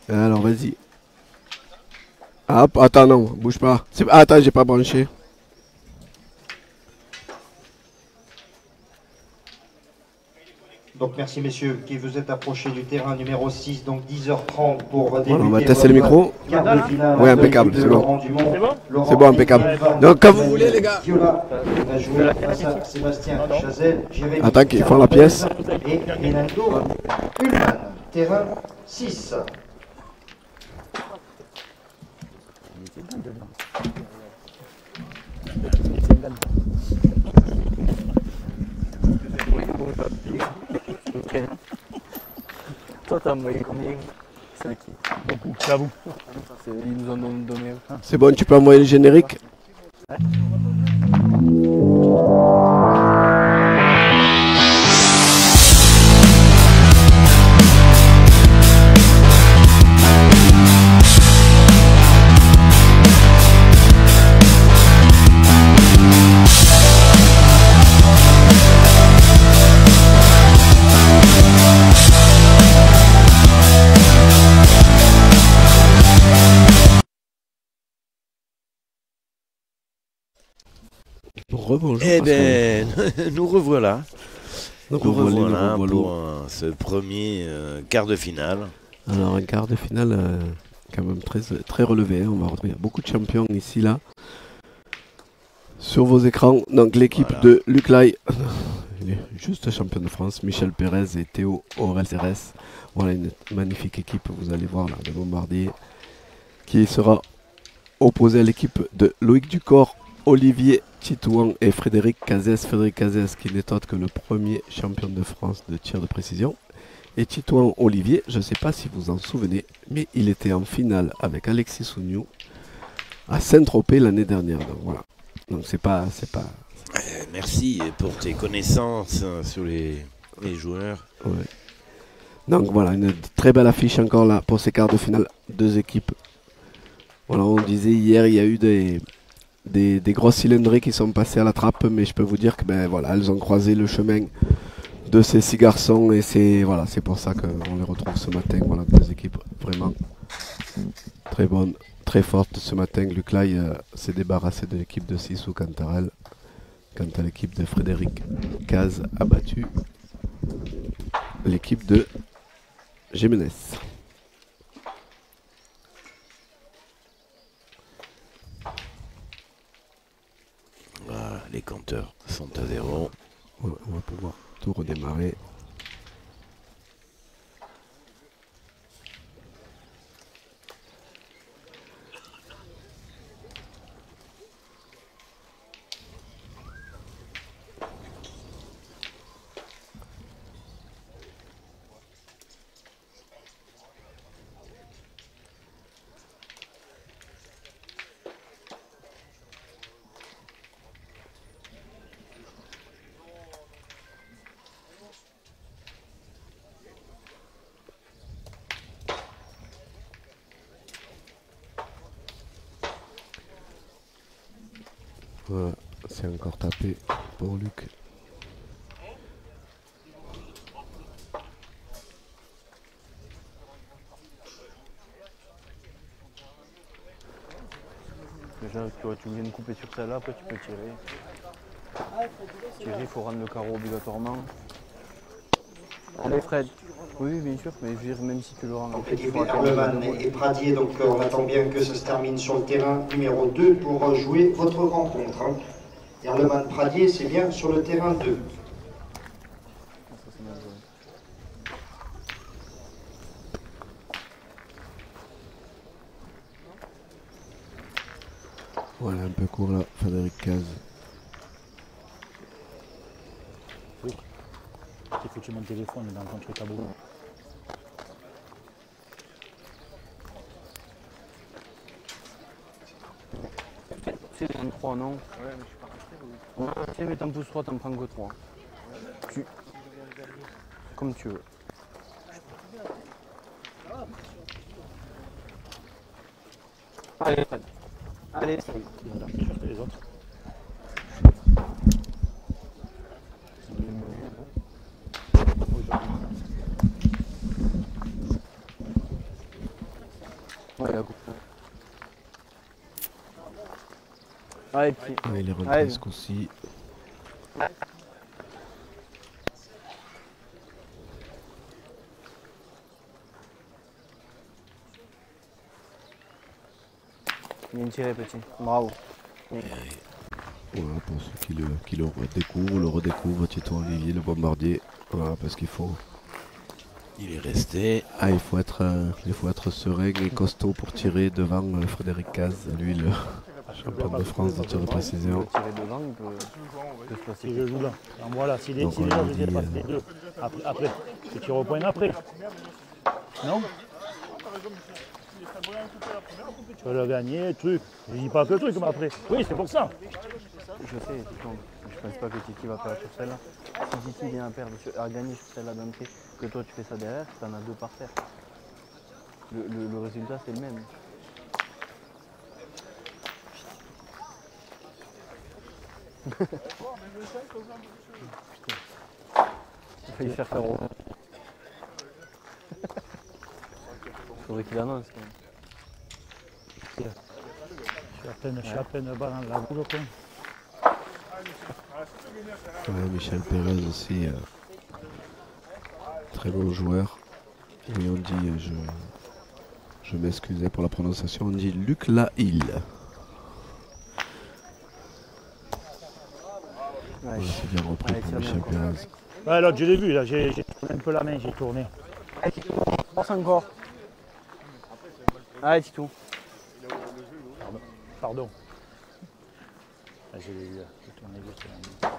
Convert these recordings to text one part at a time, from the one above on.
Alors vas-y. Hop, attends, non, bouge pas. Attends, j'ai pas branché. Donc merci messieurs qui vous êtes approchés du terrain numéro 6, donc 10h30 pour débuter. Voilà, on va tester le micro. Oui, impeccable, c'est bon. C'est bon, impeccable. Donc quand vous voulez les gars. Viola va jouer face à Sébastien Chazelle, Jérémy Attends qu'ils font la pièce. et Rinaldo Ullmann. Terrain 6. Toi, t'as envoyé combien? 5. Beaucoup. J'avoue. Ils nous ont donné. C'est bon, tu peux envoyer le générique. Rebonjour. Eh ben, nous revoilà. Donc, Nous on voit les revoilà nouveaux pour ballots. ce premier quart de finale. Alors un quart de finale quand même très relevé. On va retrouver beaucoup de champions ici là. Sur vos écrans, donc l'équipe Voilà. de Luc Lai, il est juste champion de France, Michel Pérez et Théo Aurel Cérès. Voilà une magnifique équipe, vous allez voir là, de Bombardier, qui sera opposé à l'équipe de Loïc Ducor, Olivier Titouan et Frédéric Cazès. Frédéric Cazès qui n'est autre que le premier champion de France de tir de précision. Et Titouan Olivier, je ne sais pas si vous en souvenez, mais il était en finale avec Alexis Souniou à Saint-Tropez l'année dernière. Donc voilà. Donc c'est pas. Merci pour tes connaissances sur les joueurs. Ouais. Donc voilà, une très belle affiche encore là pour ces quarts de finale. Deux équipes. Voilà, on disait hier, il y a eu des grosses cylindrées qui sont passées à la trappe, mais je peux vous dire que ben voilà, elles ont croisé le chemin de ces 6 garçons et c'est voilà, c'est pour ça qu'on les retrouve ce matin. Voilà, deux équipes vraiment très bonnes, très fortes. Ce matin, Luc Lai s'est débarrassé de l'équipe de Sissou Cantarel, quant à l'équipe de Frédéric Caz a battu l'équipe de Jiménez. Voilà, les compteurs sont à 0. Ouais, on va pouvoir tout redémarrer. Voilà, c'est encore tapé pour Luc. Déjà, tu viens de couper sur celle-là, après tu peux tirer. Tirer, il faut rendre le carreau obligatoirement. Allez Fred. Oui, bien sûr, mais je veux dire, même si tu le rends... L'équipe Erlemann et Pradier, donc on attend bien que ça se termine sur le terrain numéro 2 pour jouer votre rencontre. Erlemann Pradier, c'est bien sur le terrain 2. Voilà, un peu court là, Frédéric Caz. Oui. Il faut que tu mon téléphone dans ton truc à bout. C'est 23, non? Ouais, mais je suis pas resté. Ouais, tiens, mais t'en pousses 3, t'en prends que 3. Tu... Comme tu veux. Allez, Fred. Allez, ça y est. Voilà, je cherche les autres. Ouais, la coupe. Ah, et puis. Ouais, il est rentré Ouais. ce coup-ci. Bien tiré, petit. Bravo. Voilà, pour ceux qui le redécouvrent, Tito Olivier, le bombardier. Voilà, parce qu'il faut. Il est resté. Ah, il faut être serein et costaud pour tirer devant Frédéric Caz, lui le champion de France de tir de Il précision. peut tirer devant, il peut se placer. Si je joue là. Alors voilà, si les Donc, si on les gens lui je dit, dépassent les deux, après, tu tires au point après. Non? Tu vas le gagner, le truc. Je dis pas que le truc, mais après. Oui, c'est pour ça. Je sais, je pense pas que Titi va perdre sur celle-là. Si Titi vient à gagner sur celle-là d'entrée, que toi tu fais ça derrière, tu en as deux par terre. Le résultat c'est le même. Il fallait faire au. Faudrait qu'il annonce quand même. Je suis à peine bas dans la boule, quoi. Ouais, Michel Pérez aussi, très bon joueur. Oui, on dit, je m'excusais pour la prononciation, on dit Luc Lahil. Ouais, Voilà, c'est bien repris Ouais, pour tire bien, Michel quoi. Pérez. Ouais, l'autre, je l'ai vu, là, j'ai tourné un peu la main, j'ai tourné. Passe encore. Allez, Titou. Pardon. Ah, j'ai vu, là, j'ai tourné juste là.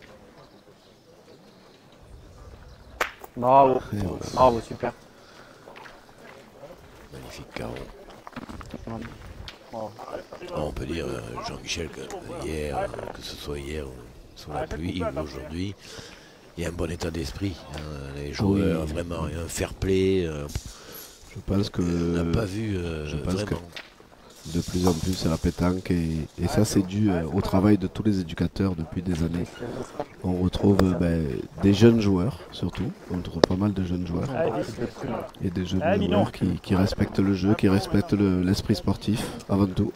Bravo. Et voilà. Bravo, super. Magnifique carreau. Bravo. On peut dire, Jean-Michel, que que ce soit hier ou sous la pluie ou aujourd'hui, il y a un bon état d'esprit. Hein, les joueurs, Oui. vraiment, un fair play. Je pense que On n'a pas vu je pense vraiment. de plus en plus à la pétanque et ça c'est dû au travail de tous les éducateurs depuis des années. On retrouve des jeunes joueurs surtout, on trouve pas mal de jeunes joueurs et des jeunes joueurs qui respectent le jeu, qui respectent l'esprit sportif avant tout.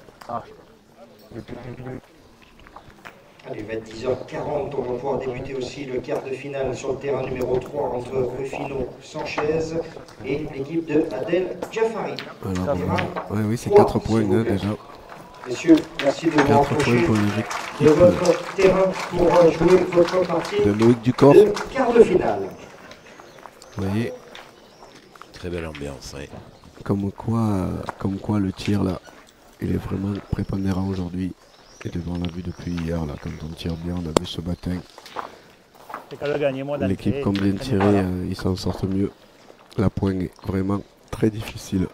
Allez, il va être 10h40, on va pouvoir débuter aussi le quart de finale sur le terrain numéro 3 entre Rufino Sanchez et l'équipe de Adel Jafari. Alors, Terrain oui, c'est 3, 4 points s'il vous plaît. déjà. Messieurs, merci de vous 4 points rapprocher pour de l'équipe votre terrain pour jouer votre partie de Loïc Ducor. de quart de finale. Vous voyez, Très belle ambiance. Ouais. comme quoi le tir là, il est vraiment prépondérant aujourd'hui. Et on l'a vu depuis hier là, quand on tire bien, on a vu ce matin. C'est qu'à le gagner, moi, d'entrée. L'équipe comme bien tiré, ils s'en sortent mieux. La pointe est vraiment très difficile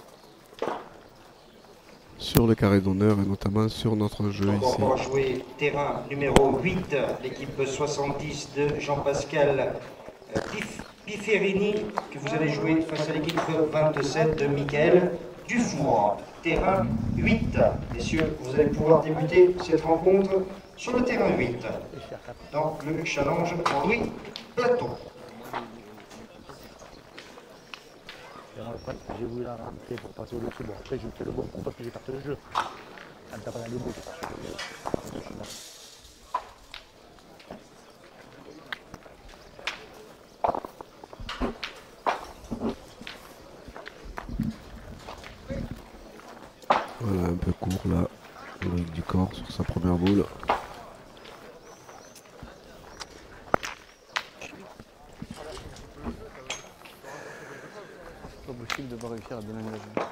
sur le carré d'honneur et notamment sur notre jeu Donc ici. on va jouer terrain numéro 8, l'équipe 70 de Jean-Pascal Piferini, que vous allez jouer face à l'équipe 27 de Michael Dufour. Terrain 8. Messieurs, vous allez pouvoir débuter cette rencontre sur le terrain 8, dans le challenge Louis Plateau. J'ai voulu la rentrer pour passer au-dessus. Bon, après, je fais le bon coup parce que j'écarte le jeu. En tapant dans le bout. Voilà, un peu court là, Loïc Ducor sur sa première boule. C'est pas possible de ne pas réussir à bien engager.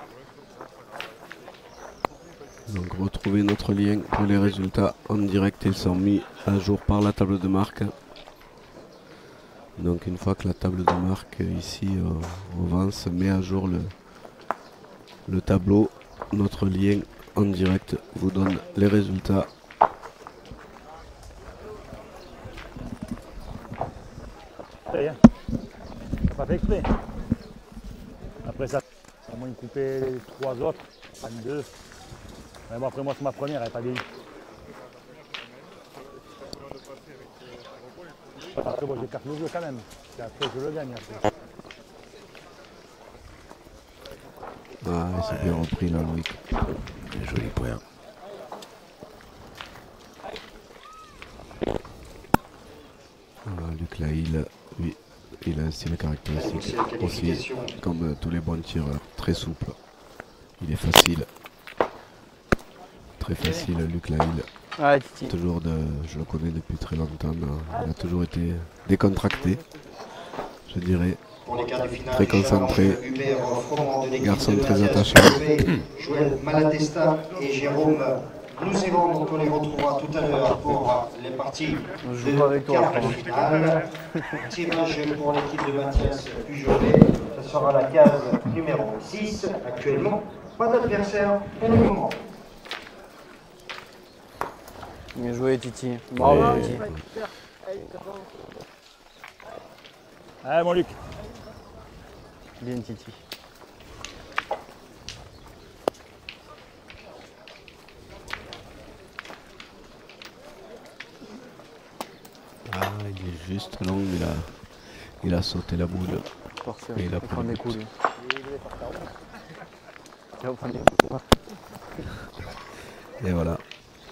Donc retrouver notre lien pour les résultats en direct, ils sont mis à jour par la table de marque. Donc une fois que la table de marque ici au Vence met à jour le tableau, notre lien en direct vous donne les résultats. Hein. Pas fait exprès. Après ça, c'est à moins de couper les 3 autres, pas une 2. Mais bon, après moi c'est ma première, elle n'est pas vieillie. Parce que moi j'écarte le jeu quand même. Et après je le gagne après. Ah, c'est bien repris là, Loïc. Un joli point. Voilà, Luc Laïl, lui, il a un style caractéristique aussi, comme tous les bons tireurs, très souple. Il est facile. Très facile, Luc Laïl. Ouais, Titi. Toujours je le connais depuis très longtemps. Il a toujours été décontracté, je dirais. Pour les quarts de finale, Très concentré. Hubert Froment de l'équipe Garçon de très Mathias attachant. Jouvet, Joël Malatesta et Jérôme Nouzévan. Donc on les retrouvera tout à l'heure pour les parties On joue pas avec de toi, quart de finale. Tirage pour l'équipe de Mathias Pujolet. Ce sera la case numéro 6. Actuellement, pas d'adversaire pour le moment. Bien joué, Titi. Bravo, Ouais. Titi. Allez, mon Luc. Bien, Titi. Ah, il est juste long, il a sauté la boule. Parfait. Et il a Il va pris prendre le des coups, but. lui. Il va prendre des coups. Et voilà.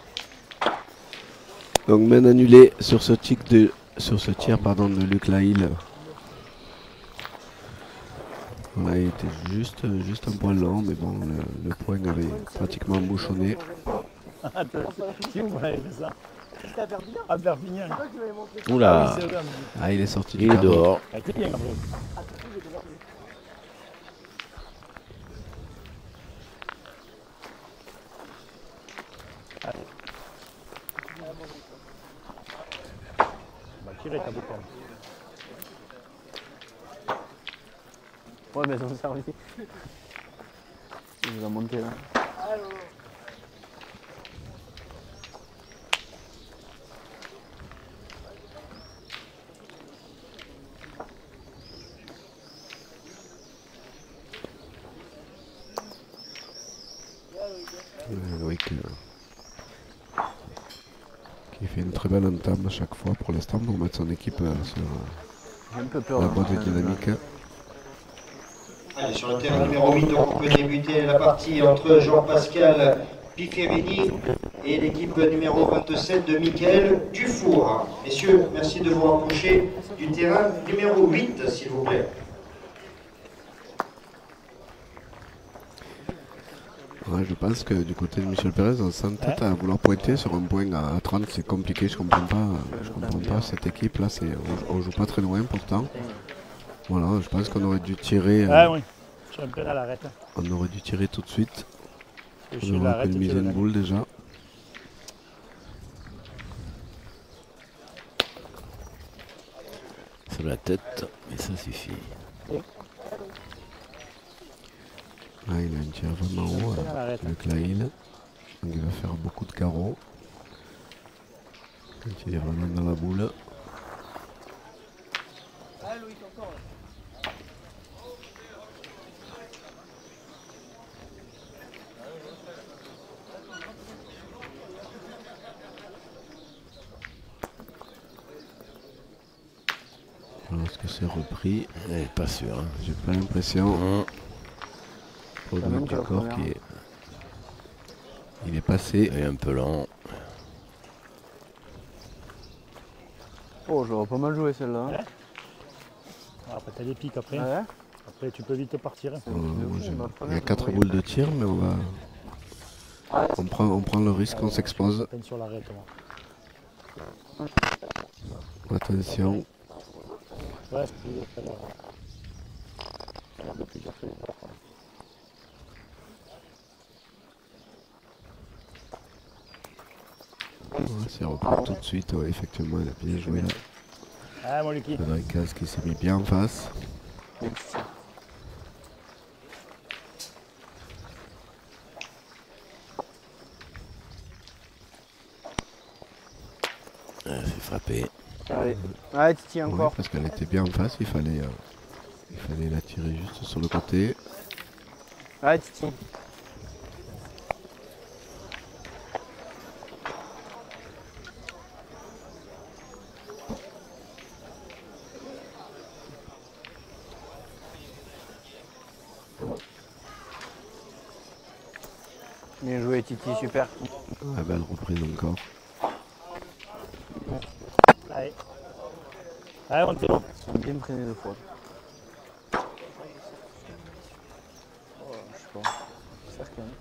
Donc main annulée sur ce tir de Luc Laïl. Voilà, il était juste un point lent, mais bon, le point avait pratiquement bouchonné. Si vous m'avez fait ça. À Perpignan. Oula, C'est vrai. Ah, il est sorti du il est cadre. dehors. Elle était bien, après. On va tirer ta bouteille. Ouais, mais ils ont servi. Il nous a monté là. Loïc, qui fait une très belle entame à chaque fois pour l'instant pour mettre son équipe sur J'ai un peu peur. la là, bonne quand même. dynamique. Allez, sur le terrain numéro 8, donc on peut débuter la partie entre Jean-Pascal Piferini et l'équipe numéro 27 de Mickaël Dufour. Messieurs, merci de vous rapprocher du terrain numéro 8, s'il vous plaît. Ouais, je pense que du côté de Michel Pérez, on s'entête à vouloir pointer sur un point à 30, c'est compliqué, je comprends pas cette équipe là, on joue pas très loin pourtant. Voilà, je pense qu'on aurait dû tirer, Ah oui, je suis un peu à l'arrêt. on aurait dû tirer tout de suite. Je On suis à aurait l'arrêt. économisé une boule déjà. Sur la tête, mais ça suffit. Ah, il a un tir vraiment haut, Luc Laïl. Donc il va faire beaucoup de carreaux. Quand il est vraiment dans la boule. Alors, est-ce que c'est repris? Pas sûr. Hein. J'ai pas l'impression. Pour Quand même le que la corps première. il est passé. Il est un peu lent. Oh, j'aurais pas mal joué celle-là. hein. Après, t'as des pics après. Ah ouais. Après, tu peux vite partir. C'est un truc de fou, ma Il y première, a 4 je boules de tir, mais on prend le risque, on s'expose. Peine sur l'arrêt, toi. Attention. Ouais, c'est pas grave. Ouais, c'est repris tout de suite, ouais, effectivement, il a bien joué là. Ah, mon Lucky. Rodriguez qui s'est mis bien en face. Bien, Titi. C'est frappé. Allez. Allez, Titi, Ouais, encore. parce qu'elle était bien en face, il fallait la tirer juste sur le côté. Allez, Titi. Bien joué Titi, super. Ouais, belle reprise encore. Allez. Allez, on tire. Ils ont bien freiné 2 fois. Oh, je sais pas. Cercle, hein.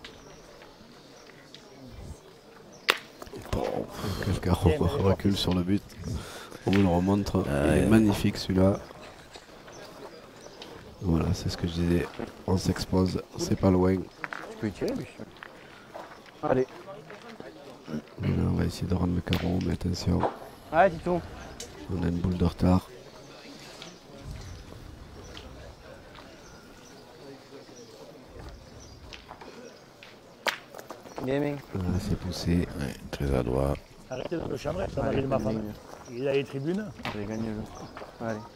Bon, quelqu'un recule sur le but. On vous le remontre. Il est magnifique celui-là. Voilà, c'est ce que je disais. On s'expose, c'est pas loin. Tu peux y tirer, lui. Allez. Voilà, on va essayer de rendre le carreau, mais attention, Allez, Tito. on a une boule de retard. Bien, bien. Voilà, c'est poussé. Ouais, très adroit. Arrêtez de le chambrer, ça va Allez, de ma femme. ligne. Il a les tribunes. Allez, gagne le jeu. Allez.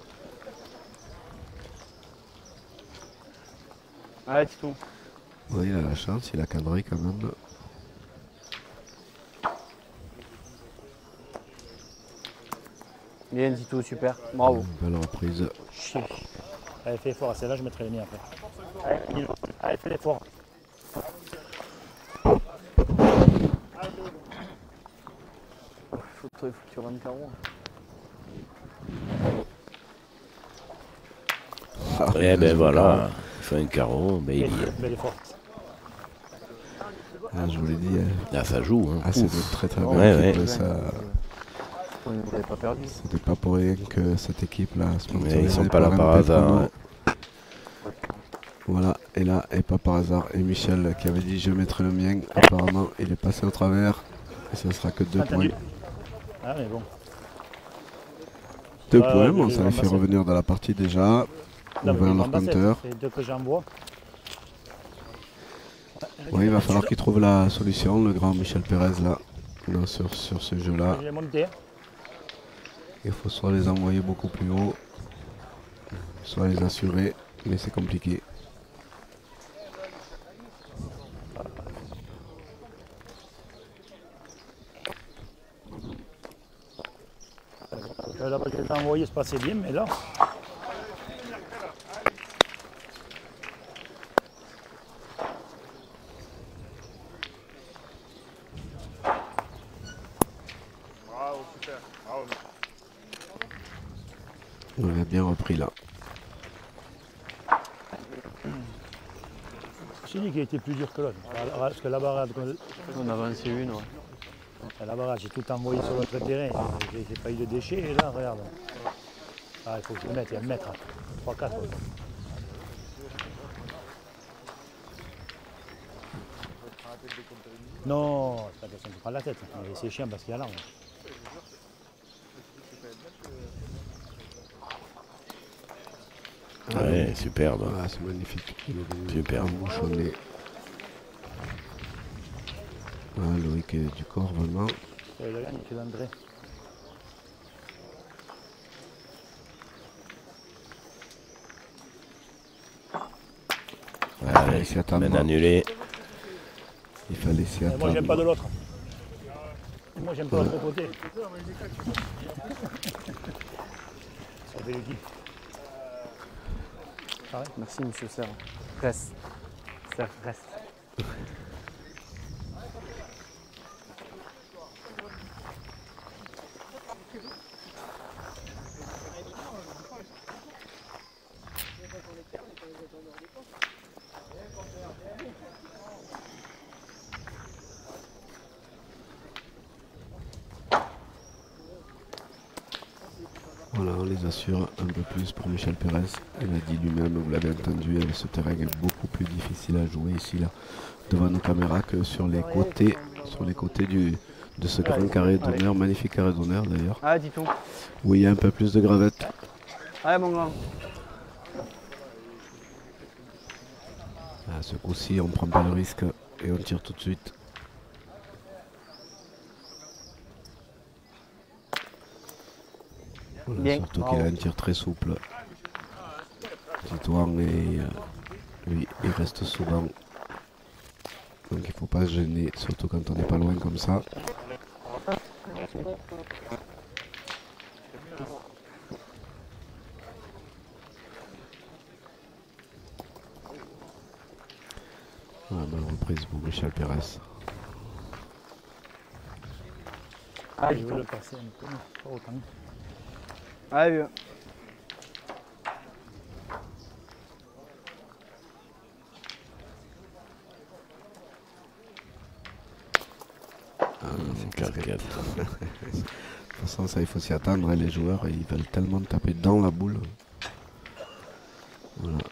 Allez, Tito. Oui, il a la chance, il a cadré quand même. Bien, Tito, super. Bravo. Belle reprise. Chier. Allez, fais fort, celle-là, je mettrai les miens après. Allez, fais l'effort. Faut que tu rentres carreau. Et ben voilà, il fait un carreau, ben il y est. Bel effort. Ah, je vous l'ai dit, Là, ça joue. Hein. c'est de très très belle Ouais, équipe. ouais. Vous n'avez pas perdu. C'était pas pour rien que cette équipe-là Mais ils sont pas là par hasard. Hein. Voilà, et là, et pas par hasard. Et Michel qui avait dit je mettrai le mien, apparemment il est passé au travers. Et ce sera que 2 points. Ah, mais bon. 2 Ah, points, ouais, bon, je ça vais les fait ramasser. revenir dans la partie déjà. Non, Ouvrir mais leur compteur. c'est deux que j'envoie. Oui, il va falloir qu'il trouve la solution, le grand Michel Pérez là, sur ce jeu-là. Je l'ai monté. Il faut soit les envoyer beaucoup plus haut, soit les assurer, mais c'est compliqué. Là-bas, je l'ai envoyé, c'est passé bien, mais là. On a bien repris là. C'est lui qui a été plus dur que l'autre. Parce que la barrade, On a avancé une, ouais. la barrade, j'ai tout envoyé sur l'autre terrain. J'ai pas eu de déchets, et là, regarde. Ah, il faut que je le mette, il y a un mètre. 3-4. Non, c'est pas question de prendre la tête. Mais c'est chiant parce qu'il y a l'arme. Ouais, superbe. Ah, c'est magnifique. Il est venu Super. embouchonner. Voilà, Loïc est du corps vraiment. C'est le gagne, c'est l'André. Ouais, s'y attendre. main annulée. Il fallait s'y Et attendre. moi, j'aime pas de l'autre. Et moi, j'aime pas l'autre côté. Ça fait le qui? Merci, monsieur Serre. Reste. Serre, reste. Voilà, on les assure un peu plus pour Michel Pérez. Il a dit lui-même, vous l'avez entendu, ce terrain est beaucoup plus difficile à jouer ici là, devant nos caméras que sur les côtés de ce grand carré d'honneur, magnifique carré d'honneur d'ailleurs, Allez, dis tout. où il y a un peu plus de gravettes. Allez, mon grand. À ce coup-ci, on ne prend pas le risque et on tire tout de suite. Voilà, Bien, surtout bravo. qu'il a un tir très souple. Titouan et lui, il reste souvent. Donc il ne faut pas se gêner, surtout quand on n'est pas loin comme ça. Bonne reprise pour Michel Pérez. Ah, je veux le passer un peu, mais pas autant. Allez, vieux. C'est 4-4. De toute façon, ça, il faut s'y attendre. Hein, les joueurs, ils veulent tellement taper dans la boule. Voilà.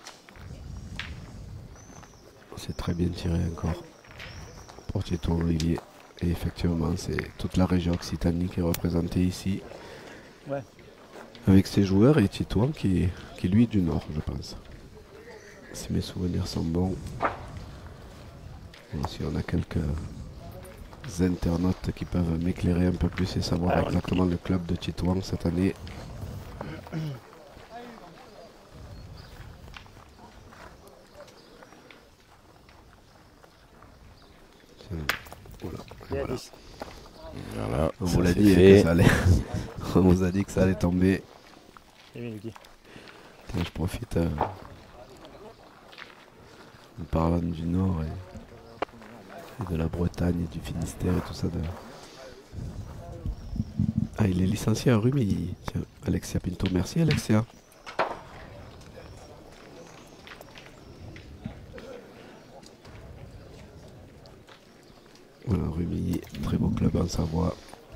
C'est très bien tiré encore pour Tito Olivier. Et effectivement, c'est toute la région Occitanie qui est représentée ici. Ouais. Avec ses joueurs et Titouan qui lui est du nord, je pense. Si mes souvenirs sont bons. Et si on a quelques internautes qui peuvent m'éclairer un peu plus et savoir exactement le club de Titouan cette année. Voilà. Voilà. Voilà, On ça, vous l'a c'est dit fait. que ça allait. On vous a dit que ça allait tomber. Et bien, Lucky. Tiens, je profite en parlant du Nord et de la Bretagne et du Finistère et tout ça. Ah, il est licencié à Rumi. Tiens, Alexia Pinto. Merci, Alexia. Voilà, Rumi, très beau club en Savoie.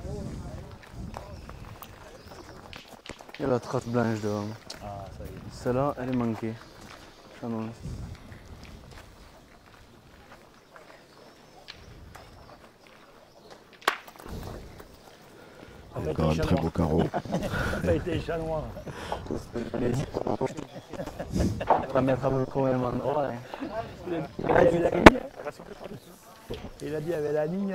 Il y a la trace blanche devant. Ah, ça y est. Celle-là, elle est manquée. J'annonce. Encore un très beau carreau. Ça a été chat noir. On va mettre à peu près au même endroit. Hein. Il a dit la ligne. Il a dit avec la ligne.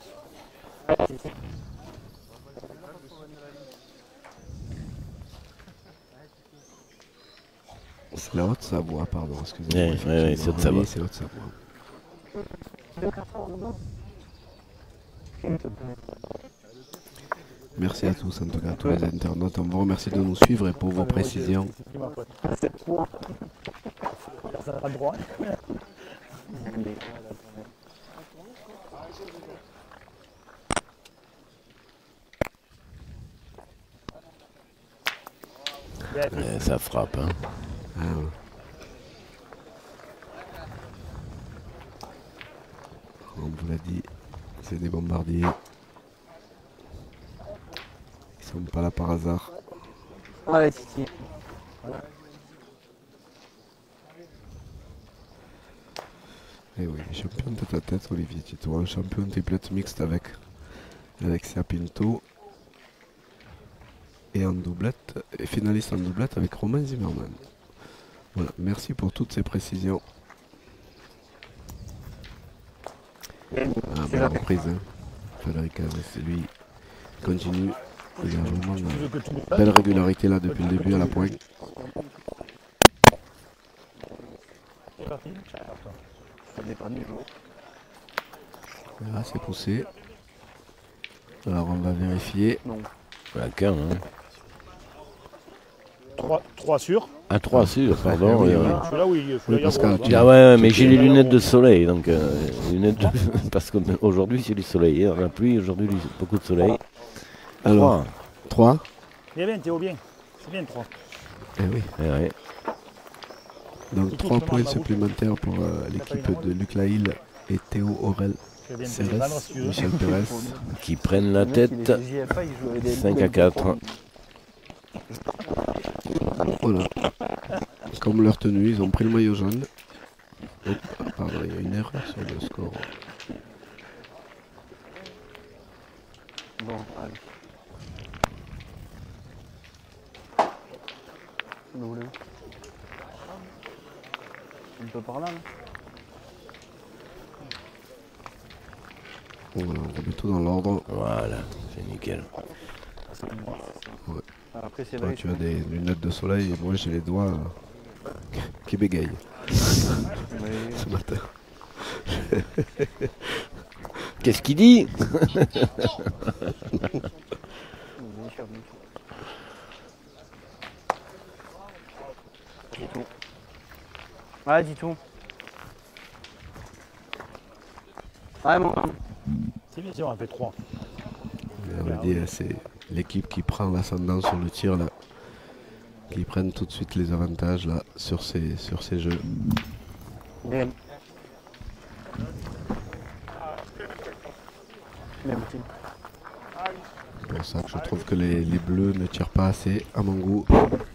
C'est la Haute-Savoie, pardon, excusez-moi. Ouais, effectivement. c'est Haute-Savoie. Oui, c'est Haute-Savoie. Merci à tous, en tout cas, à tous les internautes. On vous remercie de nous suivre et pour vos précisions. Ça n'a pas de droit. Ça frappe. Hein. Ah, ouais. On vous l'a dit, c'est des bombardiers. Ils sont pas là par hasard. Allez, Titi. Et oui, champion tête à tête, Olivier Tito, un champion triplette mixte avec Alexia Pinto. Et en doublette, et finaliste en doublette avec Romain Zimmermann. Voilà, merci pour toutes ces précisions. Ah, belle reprise, hein. Federica, c'est lui. Il continue. Il a vraiment une belle régularité là depuis le début à la pointe. Là, c'est poussé. Alors, on va vérifier. Non. La cam, hein. 3 sur. Ah, 3 sûr, pardon. oui, et, oui. Celui-là, oui. Oui, Pascal, tu- Ah ouais, mais j'ai les lunettes de soleil, donc lunettes de... parce qu'aujourd'hui c'est du soleil. Hier la pluie, aujourd'hui beaucoup de soleil. Alors, 3. Bien, Théo, bien. C'est bien 3. Eh oui. Ouais, ouais. Donc 3 points supplémentaires pour l'équipe de Luc Laïl et Théo Aurel C'est bien. Cérès, Vendre, si tu veux. Michel Pérez. Qui prennent la tête. 5 à 4. Voilà. Comme leur tenue, ils ont pris le maillot jaune. Hop, pardon, il y a une erreur sur le score. Bon, allez. Où voulez-vous? Un peu par là, là. Voilà, on remet tout dans l'ordre. Voilà, c'est nickel. Après, c'est Toi, vrai. tu as des lunettes de soleil et moi j'ai les doigts qui bégayent ce matin. Qu'est-ce qu'il dit? Ah, dis tout. Ouais, mon. C'est bien, on en fait 3. On a dit, c'est l'équipe qui prend l'ascendant sur le tir là, qui prennent tout de suite les avantages là sur ces jeux. Bien. Bien, petit. C'est pour ça que je trouve que les bleus ne tirent pas assez à mon goût.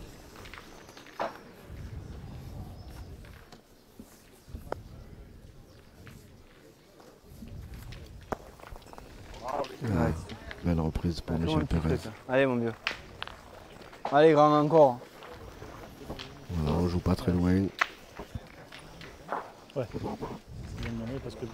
Ah, belle reprise pour Michel Pérez. Allez, mon vieux. Allez, grand, encore. Voilà, on joue pas très loin. Ouais. C'est bien demandé parce que.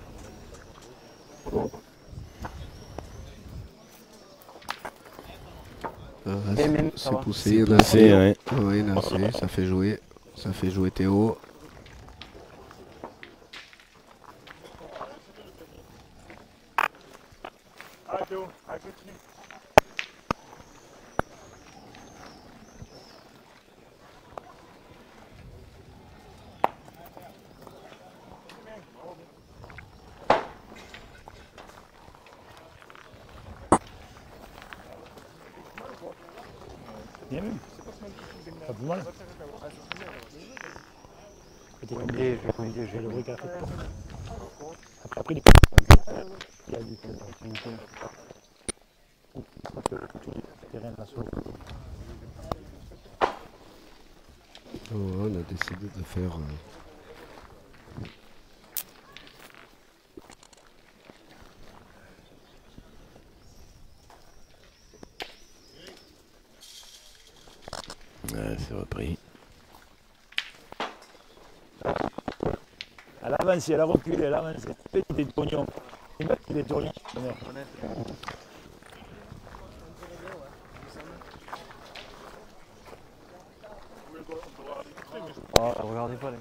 C'est poussé, il y en a Poussé, assez. ouais. Ouais, il y en a assez, ça fait jouer. Ça fait jouer Théo. Ah, Théo, allez, continue. Bien vu. Pas plus mal. J'ai le bruit qu'il a fait. Après, il y a du terrain là sur. On a décidé de faire Ouais, c'est repris. Elle a avancé, elle a reculé, elle a avancé. Petit pognon. Il est joli. Oh, regardez pas, les.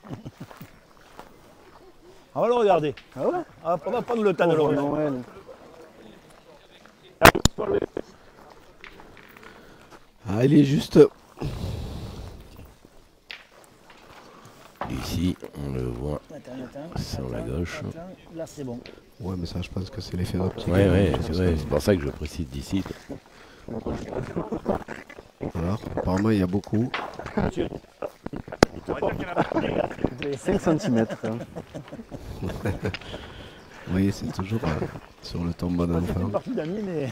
On va le regarder. Ah ouais? On va prendre le temps de le regarder. Noël. Ah, il est juste. Ici, on le voit Attends. sur la gauche. Là, c'est bon. Ouais, mais ça, je pense que c'est l'effet d'optique. Ouais, c'est pour ça que je précise d'ici. Alors, apparemment, il y a beaucoup. 5 cm. Oui, c'est toujours sur le tombeau C'est d'enfant. une partie d'amis, mais.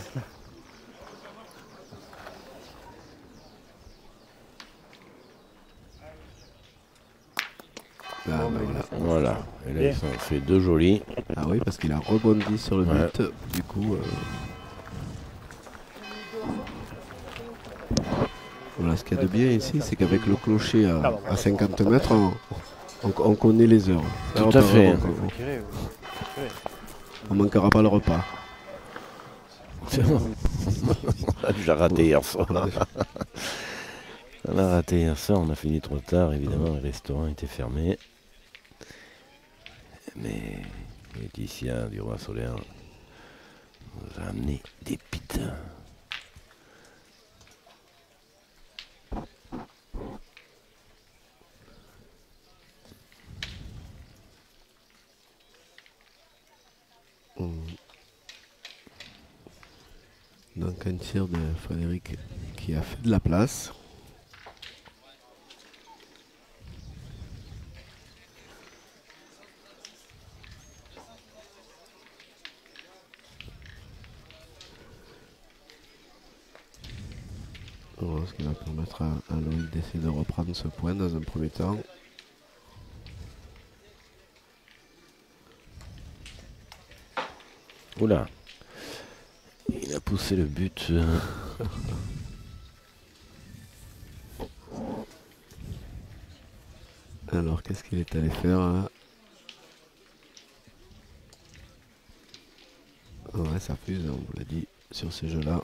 Ah, ben voilà. Voilà. Et là, ils sont fait deux jolis. Ah oui, parce qu'il a rebondi sur le Ouais. but. Du coup, voilà, ce qu'il y a de bien ici, c'est qu'avavec le clocher à 50 mètres, on connaît les heures. Tout à fait. On manquera pas le repas. J'ai raté hier soir. On a raté hier soir, on a fini trop tard, évidemment, le restaurant était fermé. Mais Laetitia du Roi Solaire nous a amené des pizzas. Donc un tir de Frédéric qui a fait de la place. On va voir ce qui va permettre à Loïc d'essayer de reprendre ce point dans un premier temps. Oula, il a poussé le but. Alors qu'est-ce qu'il est allé faire là? Ouais, ça fuse, on vous l'a dit, sur ces jeux-là.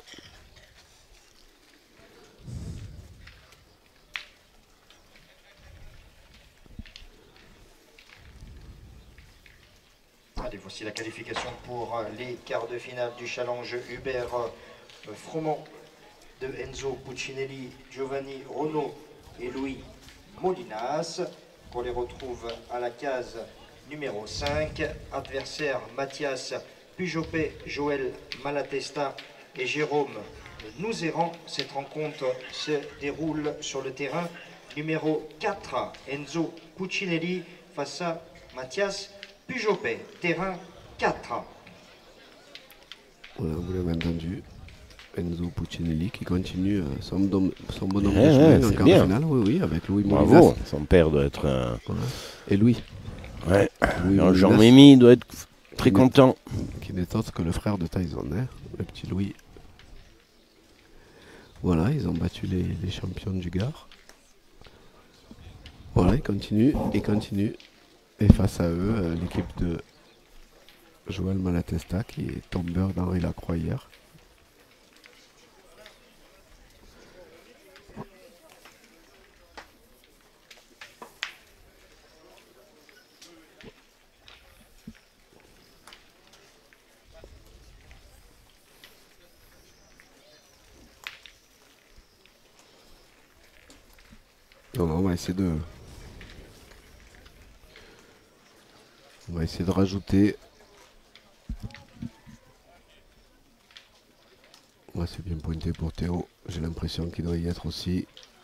Allez, voici la qualification pour les quarts de finale du challenge Hubert Fromont de Enzo Puccinelli, Giovanni Renaud et Louis Molinas. Qu'on les retrouve à la case numéro 5. Adversaire Mathias Pujopé, Joël Malatesta et Jérôme Nouzéran. Cette rencontre se déroule sur le terrain numéro 4. Enzo Cucinelli face à Mathias Pujopé. Terrain 4. Voilà, vous l'avez entendu. Enzo Puccinelli qui continue son bonhomme de chemin en quart de finale, oui, avec Louis Molinas. Bravo, son père doit être un... Voilà. Et Louis. Ouais, Louis Jean Molinas, Mémy doit être très content. qui n'est autre que le frère de Tyson, hein, le petit Louis. Voilà, ils ont battu les champions du Gard. Voilà, ils continuent. Et face à eux, l'équipe de Joël Malatesta qui est tombeur d'Henri Lacroix hier. Donc on va essayer de rajouter. Ouais, c'est bien pointé pour Théo. J'ai l'impression qu'il doit y être aussi.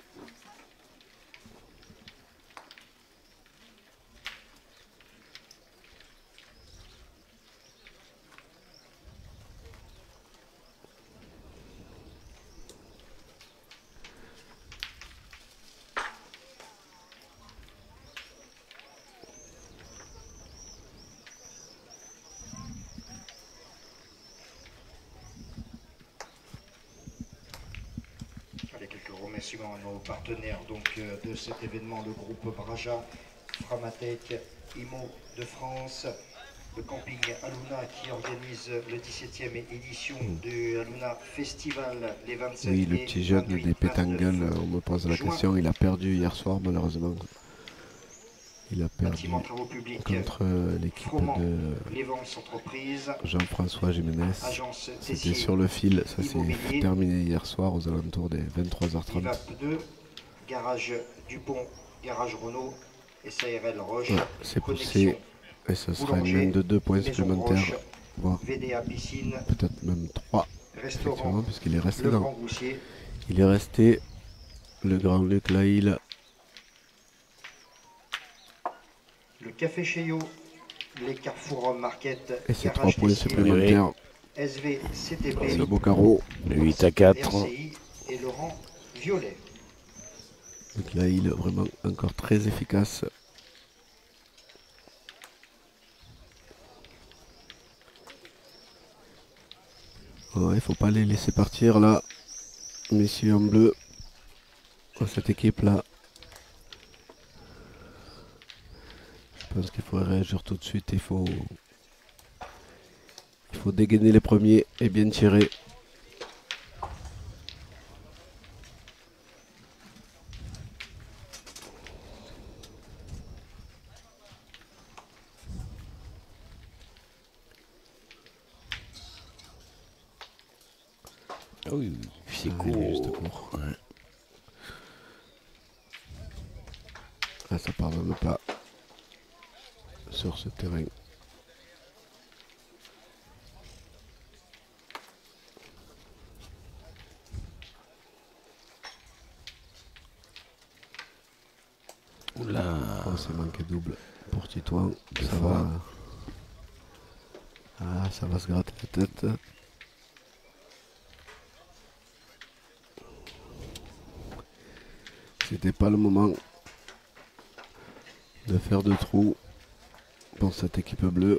Remerciements à nos partenaires donc, de cet événement, le groupe Braja, Framatech, IMO de France, le camping Aluna qui organise le 17e édition du Aluna Festival les 27 Oui, le petit jeune des Pétangles, on me pose la question, il a perdu hier soir malheureusement. Il a perdu contre l'équipe de Jean-François Jiménez. C'était sur le fil, ça s'est terminé hier soir aux alentours des 23h30. Garage Dupont, Garage Renault, SARL Roche. Ouais, c'est poussé et ce sera une main de 2 points supplémentaires, voire peut-être même 3, effectivement, puisqu'il est resté dans. Il est resté le Grand Luc Laïl. Le Café Cheyo, les Carrefour Market, et c'est 3 points supplémentaires. SVCTP, le beau carreau. 8-4. RCI et Laurent Violet. Donc là, il est vraiment encore très efficace. Ouais, il faut pas les laisser partir là, messieurs en bleu. Cette équipe là. Je pense qu'il faut réagir tout de suite. Il faut dégainer les premiers et bien tirer. Ah oui, c'est court. Juste court. Ouais. Ah, ça pardonne pas sur ce terrain. Oula. Oh, c'est manqué double pour Titouan. Ça va. Ah, ça va se gratter la tête. C'était pas le moment de faire de trous pour cette équipe bleue.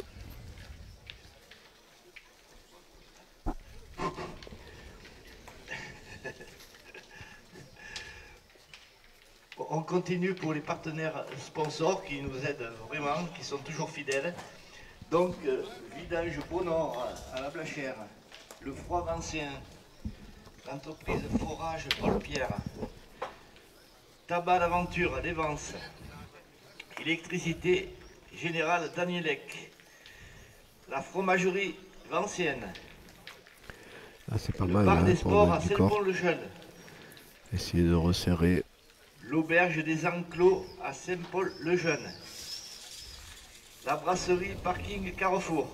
On continue pour les partenaires sponsors qui nous aident vraiment, qui sont toujours fidèles. Donc, Vidange Bonheur à la Blachère, le Froid Vancien, l'entreprise Forage Paul Pierre, Tabac d'Aventure d'Evance, Électricité Générale Danielec, la Fromagerie Vancienne, c'est pas le mal Parc hein, des pour Sports à mettre du corps. Saint-Paul-le-Jeune, Essayer de resserrer. l'Auberge des Enclos à Saint-Paul-le-Jeune, la brasserie Parking Carrefour.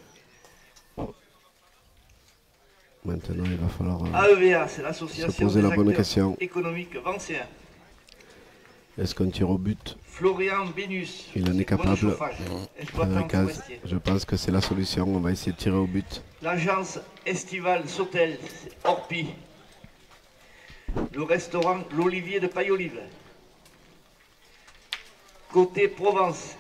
Maintenant, il va falloir AEVA, c'est se l'association poser des la bonne acteurs question. économiques vancéens. Est-ce qu'un tir au but, Florian Bénus, il en est capable? monochauffage, exploitant Frédéric Az, forestier. je pense que c'est la solution. On va essayer de tirer au but. L'agence estivale Sautel, Orpi. Le restaurant L'Olivier de Paille-Olive. Côté Provence.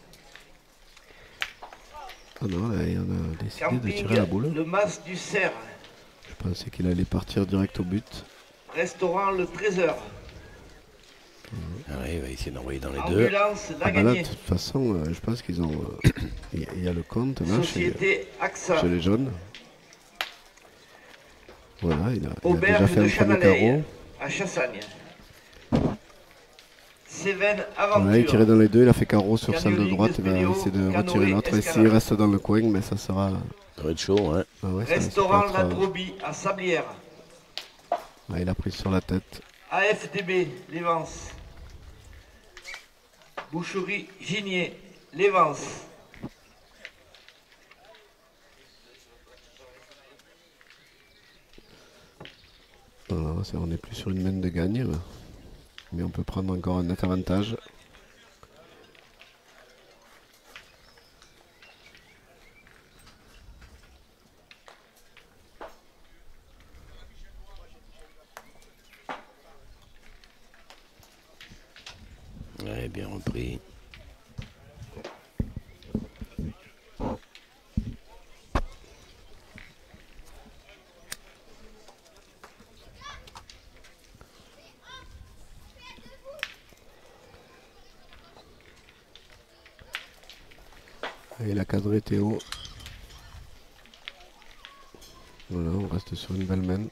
Ah non, là, il en a décidé de Camping tirer la boule. Le Mas du Cerf. Je pensais qu'il allait partir direct au but. Restaurant Le Trésor. Ah ouais, il va essayer d'envoyer dans les deux. Ambulance Ah bah là, de Lagagné. toute façon, je pense qu'ils ont... il y a le compte là Société AXA. chez les jaunes. Voilà, il a déjà Auberge fait de un premier Chanalay carreau. à Chassagne. Cévennes Voilà, il Aventure. tirait dans les deux, il a fait carreau sur celle de Canyoning, droite, il va Spéléo, essayer de canoë, retirer l'autre. Et escalade. s'il reste dans le coin, mais ça sera... Ça va être chaud, hein. Ah ouais, ça Restaurant peut être, La Trobie à Sablières. ouais, il a pris sur la tête. AFDB Lévance. Boucherie Ginier Lévance. Voilà, on n'est plus sur une main de gagne, mais on peut prendre encore un net avantage. Ouais, bien repris. Et il a cadré Théo. Voilà, on reste sur une belle main.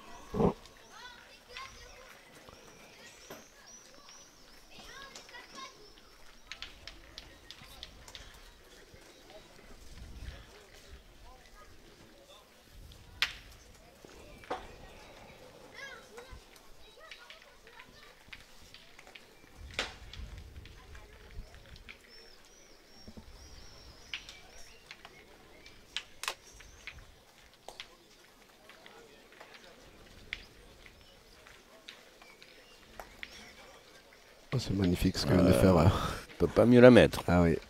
Oh, c'est magnifique ce que vient de faire. Peut pas mieux la mettre. Ah oui.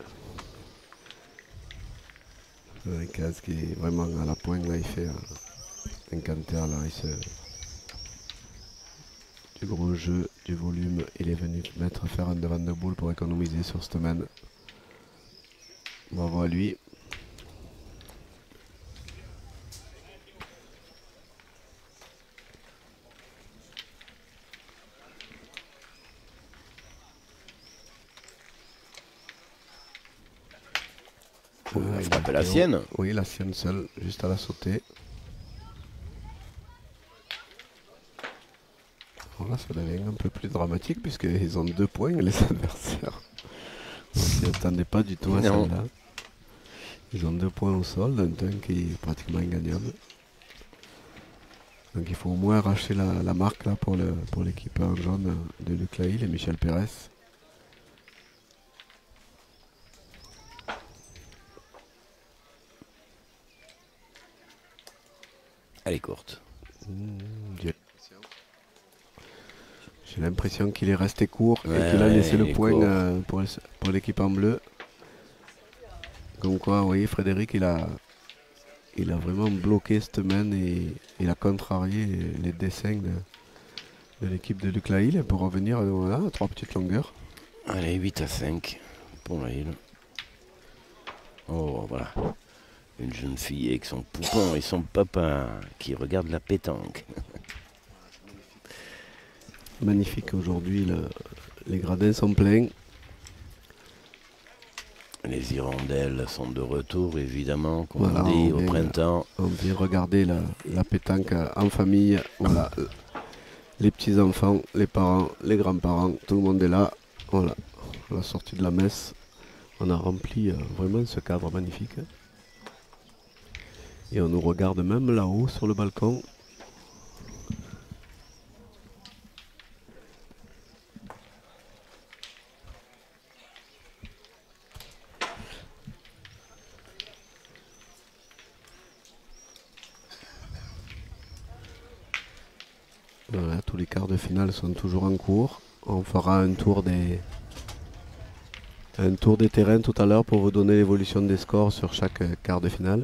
Caz qui est vraiment à la pointe, là, il fait un canter, là, du gros jeu, du volume. Il est venu faire un devant de boule pour économiser sur cette main. Bravo à lui. Il a il frappé a la Théo. sienne. Oui, la sienne seule, juste à la sauter. Voilà, ça devient un peu plus dramatique puisqu'ils ont 2 points les adversaires. On s'y attendait pas du tout à Non. celle-là. Ils ont 2 points au sol, un temps qui est pratiquement ingagnable. Donc il faut au moins arracher la marque là pour l'équipe en jaune de Luc Laïl et Michel Pérez. Elle est courte. J'ai l'impression qu'il est resté court Ouais, et qu'il a laissé il le est point court. pour l'équipe en bleu. Comme quoi, vous voyez, Frédéric, il a vraiment bloqué cette main et il a contrarié les dessins de l'équipe de Luc Laïl pour revenir à 3 petites longueurs. Allez, 8-5 pour la île. Oh, voilà. Une jeune fille avec son poupon et son papa qui regarde la pétanque. Magnifique aujourd'hui, les gradins sont pleins. Les hirondelles sont de retour, évidemment, comme Voilà, on dit, on au vient- printemps. On vient regarder la pétanque en famille. Voilà. Les petits-enfants, les parents, les grands-parents, tout le monde est là. Voilà. À la sortie de la messe, on a rempli vraiment ce cadre magnifique. Et on nous regarde même là-haut sur le balcon. Voilà, tous les quarts de finale sont toujours en cours. On fera un tour des terrains tout à l'heure pour vous donner l'évolution des scores sur chaque quart de finale.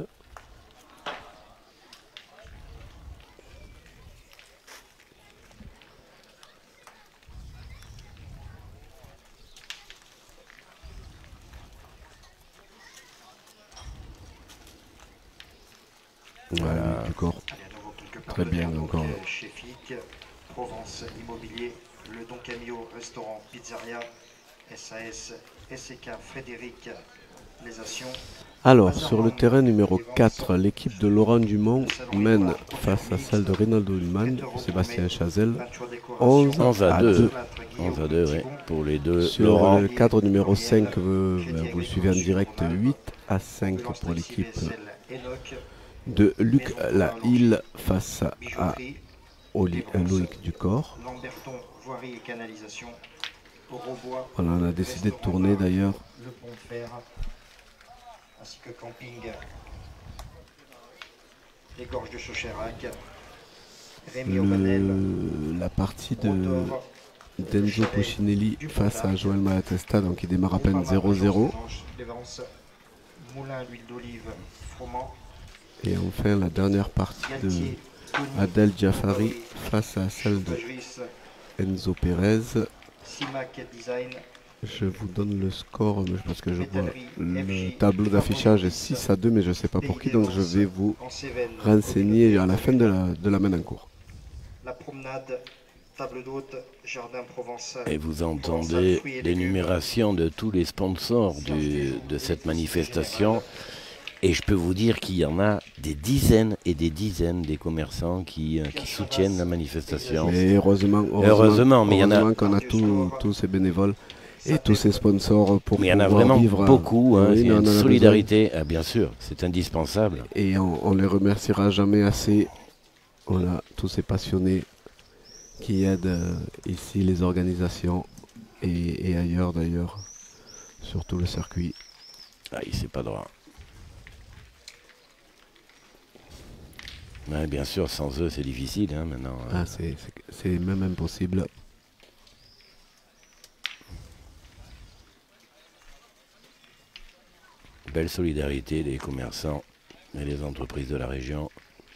Voilà, du corps. Allez, à nouveau quelques Très bien, partenaires, encore. donc, chez FIC, Provence Immobilier, le Don Camillo Restaurant Pizzeria, SAS, SK Frédéric, les actions. Alors, sur le terrain numéro 4, l'équipe de Laurent Dumont mène face à celle de Rinaldo Human, Sébastien Chazelle, 11 à 2. 11 à 2, oui, pour les deux. Sur Laurent, le cadre numéro 5, vous le suivez en direct, 8 à 5 pour l'équipe de Luc Lahille face à Loïc Ducor. Lamberton, voirie et canalisation. Robois, Voilà, on a décidé de tourner d'ailleurs. le pont de fer, ainsi que camping, les gorges de Socherac, Rémi Aubanel, La partie de Rotor, d'Enzo Puccinelli face à Joël Malatesta, donc il démarre à peine 0-0. Lévance, Moulin, l'huile d'olive, Froment, Et enfin la dernière partie de Galtier, Tony, Adel Jafari face à celle de Pageris, Enzo Pérez. Simac Design, Je vous donne le score parce que je vois le tableau d'affichage est 6 à 2, mais je ne sais pas pour qui, donc je vais vous en Cévennes, renseigner à la fin de la main en cours. La promenade, table d'hôte, jardin provençal. et vous entendez l'énumération de tous les sponsors de cette manifestation. Et je peux vous dire qu'il y en a des dizaines et des dizaines des commerçants qui soutiennent la manifestation. Mais heureusement mais il y en a, qu'on a tous ces bénévoles et tous ces sponsors pour mais il y en a pouvoir vraiment vivre. beaucoup. Hein, Oui, il y mais a on en une a solidarité, ah, bien sûr, c'est indispensable. Et on les remerciera jamais assez. Voilà, tous ces passionnés qui aident ici les organisations et ailleurs d'ailleurs, sur tout le circuit. Ah, il c'est pas droit. Ouais, bien sûr, sans eux, c'est difficile hein, maintenant. Ah, c'est même impossible. Belle solidarité des commerçants et des entreprises de la région.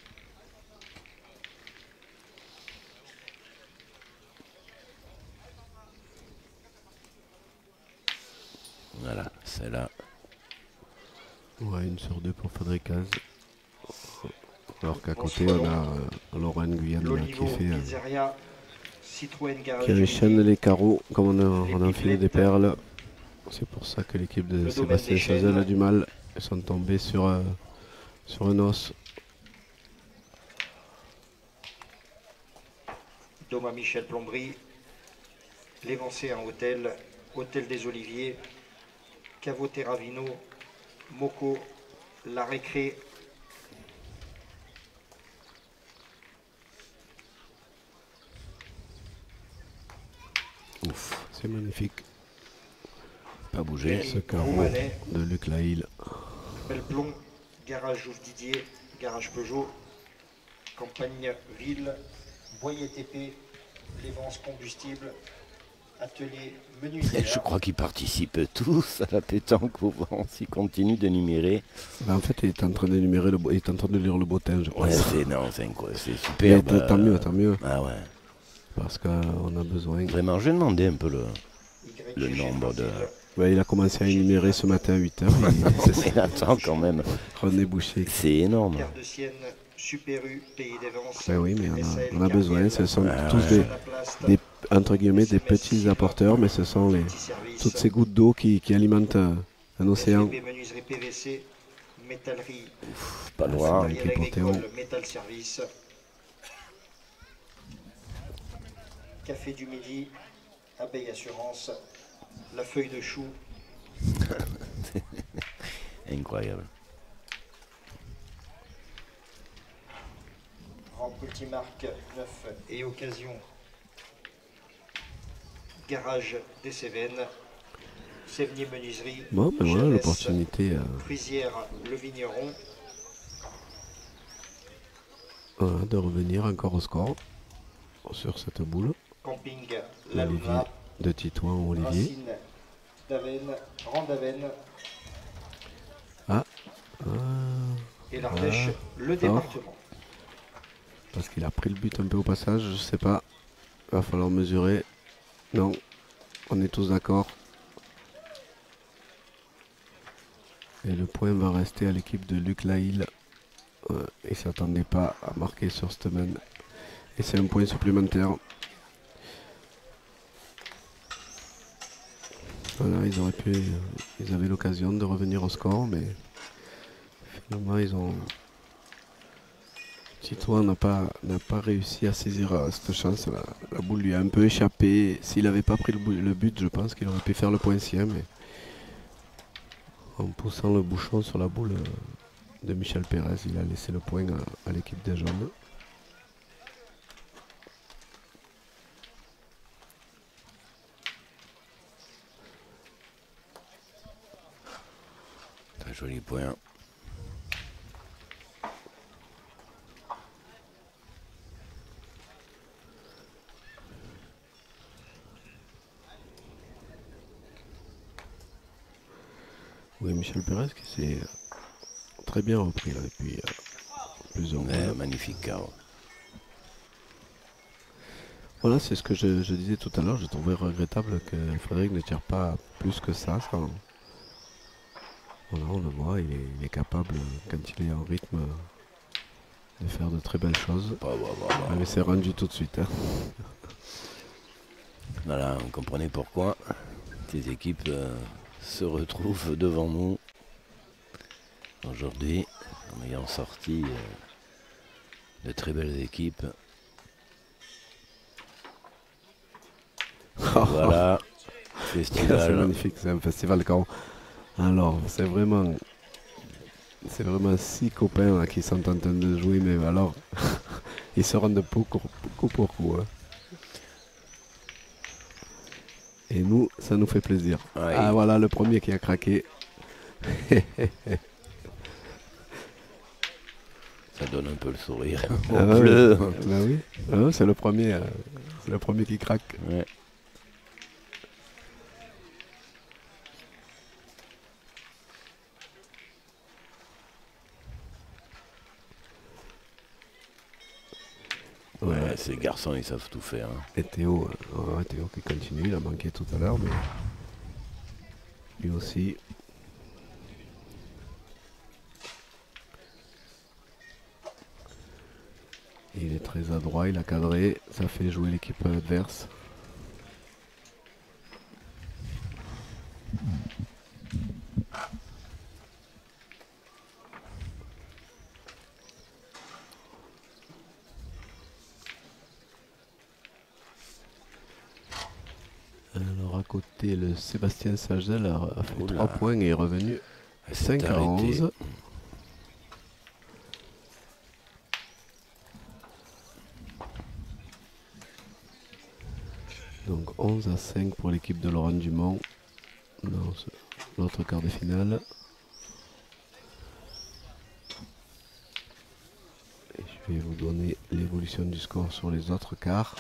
Voilà, c'est là. Ouais, 1 sur 2 pour Fadricaz. Alors qu'à côté, on a Laurent Guyane L'Olivo, qui fait, Pizzeria, Citroën Garage. qui enchaîne les carreaux comme on a enfilé des perles. C'est pour ça que l'équipe de Sébastien Chazelle a du mal. Ils sont tombés sur un os. Thomas Michel Plomberie, l'Évancé en hôtel, Hôtel des Oliviers, Caveau Terravino, Moco, La Récré, Ouf, c'est magnifique. Pas bouger. Ce carreau Roumanet, de Luc Lahille. Belplon, Garage Jouve Didier, Garage Peugeot, Campagne Ville, Boyer TP, Lévance Combustible, Atelier Menuisier. Je crois qu'ils participent tous à la pétanque pour voir s'ils continuent de numérer. Ben, en fait, il est en train d'énumérer il est en train de lire le bottin, je crois. Ouais, c'est super. Mais tant mieux, tant mieux. Ah ouais. Parce qu'on a besoin. Vraiment, je vais demander un peu le nombre de... Ouais, il a commencé à énumérer ce matin à 8h. Mais attends quand même, René Boucher. c'est énorme. Terre de Sienne, Super U, Pays d'Avance. Ben oui, mais on a besoin. Ce sont tous entre guillemets, des petits apporteurs, mais ce sont toutes ces gouttes d'eau qui alimentent un océan. Menuiserie PVC, métallerie, Pas loin. matériel qui est agricole, Panthéon. métal service. Café du Midi, Abeille Assurance, La Feuille de Chou, Incroyable. Rampe Multimarque, neuf et occasion, Garage des Cévennes, Sévenier Menuiserie, Bon, ben voilà Chavès, l'opportunité Frisière, Le Vigneron, de revenir encore au score. sur cette boule. Camping La Olivier Luna, de Titouan, Olivier. Racine d'Avenne, Randavenne Ah, et l'Ardèche, le département. parce qu'il a pris le but un peu au passage, je sais pas. Il va falloir mesurer. Non, on est tous d'accord. Et le point va rester à l'équipe de Luc Laïl. Il ne s'attendait pas à marquer sur cette semaine. Et c'est un point supplémentaire. Voilà, ils avaient l'occasion de revenir au score, mais finalement ils ont. Titouan n'a pas réussi à saisir cette chance. La boule lui a un peu échappé. S'il n'avait pas pris le but, je pense qu'il aurait pu faire le point sien, mais en poussant le bouchon sur la boule de Michel Pérez, il a laissé le point à l'équipe des jaunes. Très joli point. Oui, Michel Pérez qui s'est très bien repris là, depuis plusieurs mois. Magnifique carreau. Voilà, c'est ce que je disais tout à l'heure. Je trouvais regrettable que Frédéric ne tire pas plus que ça. Voilà, on le voit, il est capable, quand il est en rythme, de faire de très belles choses. Mais c'est rendu tout de suite. Hein. Voilà, vous comprenez pourquoi ces équipes se retrouvent devant nous aujourd'hui en ayant sorti de très belles équipes. Voilà, C'est festival. magnifique, c'est un festival quand. Alors, c'est vraiment 6 copains là, qui sont en train de jouer, mais alors, ils se rendent coup pour coup. Hein. Et nous, ça nous fait plaisir. Ouais. Ah voilà, le premier qui a craqué. Ça donne un peu le sourire. Ah, Au bleu. Ben oui, ah, c'est le premier qui craque. Ouais. Ouais, ces garçons, ils savent tout faire. Hein. Et Théo qui continue, il a manqué tout à l'heure, mais lui aussi. Il est très adroit, il a cadré, ça fait jouer l'équipe adverse. Alors à côté, le Sébastien Sagel a fait 3 points et est revenu 5 à 11. Donc 11 à 5 pour l'équipe de Laurent Dumont dans l'autre quart de finale. Et je vais vous donner l'évolution du score sur les autres quarts.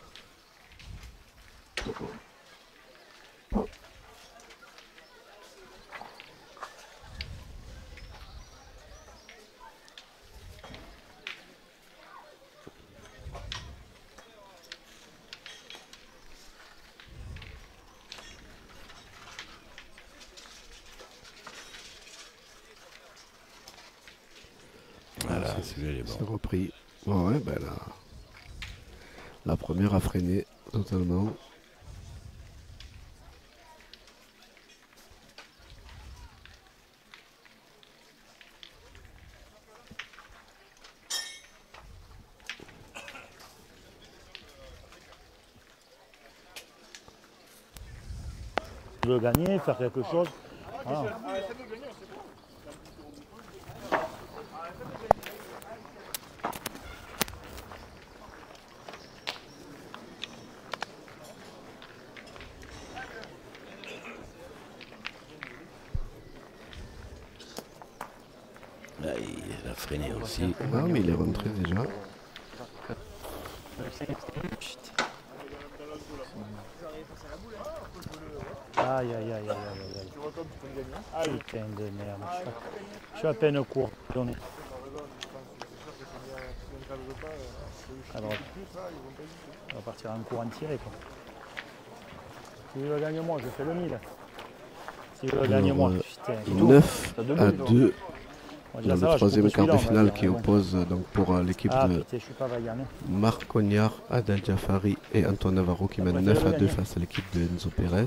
Voilà, celui-là est C'est bon. repris. Ouais, ben la première a freiné totalement. Tu veux gagner, faire quelque chose. Voilà. Là, il a freiné aussi. Ah, mais il est rentré déjà. Aïe, aïe, aïe, aïe, aïe, aïe. Putain de merde. Je suis à peine court. Journée. À droite. On va partir en courant tiré, quoi. Si je gagne moi, je fais le 1000. Si je gagne moi, putain. 9 T'as deux à buts, toi. 2 Bon, dans déjà, ça le va, je troisième coupe quart de celui-là, on va finale dire, qui mais bon. oppose donc pour l'équipe Ah de putain, je suis pas vaillant. Marc Cognard, Adel Jafari et Antoine Navarro qui mènent Après, 9 fais-le à 2 gagner. face à l'équipe de Enzo Pérez.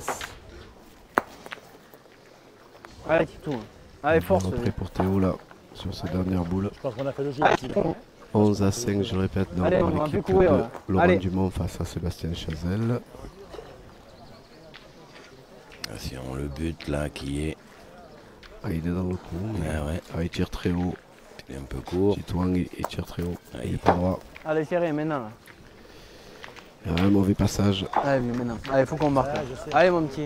Allez, Titou. Allez, force. Repris pour Théo là sur sa dernière boule. Je pense qu'on a fait le jeu aussi. Là. 11 à 5, je répète, dans Allez, on va plus l'équipe courir, de là. Laurent Allez. Dumont face à Sébastien Chazelle. Attention, le but là qui est. Ah, il est dans le coup. Mais... Ah ouais, Ah, il tire très haut. il est un peu court. Titouan, il tire très haut. Ah, Il il- est pas droit. Allez, serré, maintenant. Là. Il y a un mauvais passage. Allez, viens, maintenant. Allez, faut qu'on marque. Ah, là. je sais. Allez, mon petit.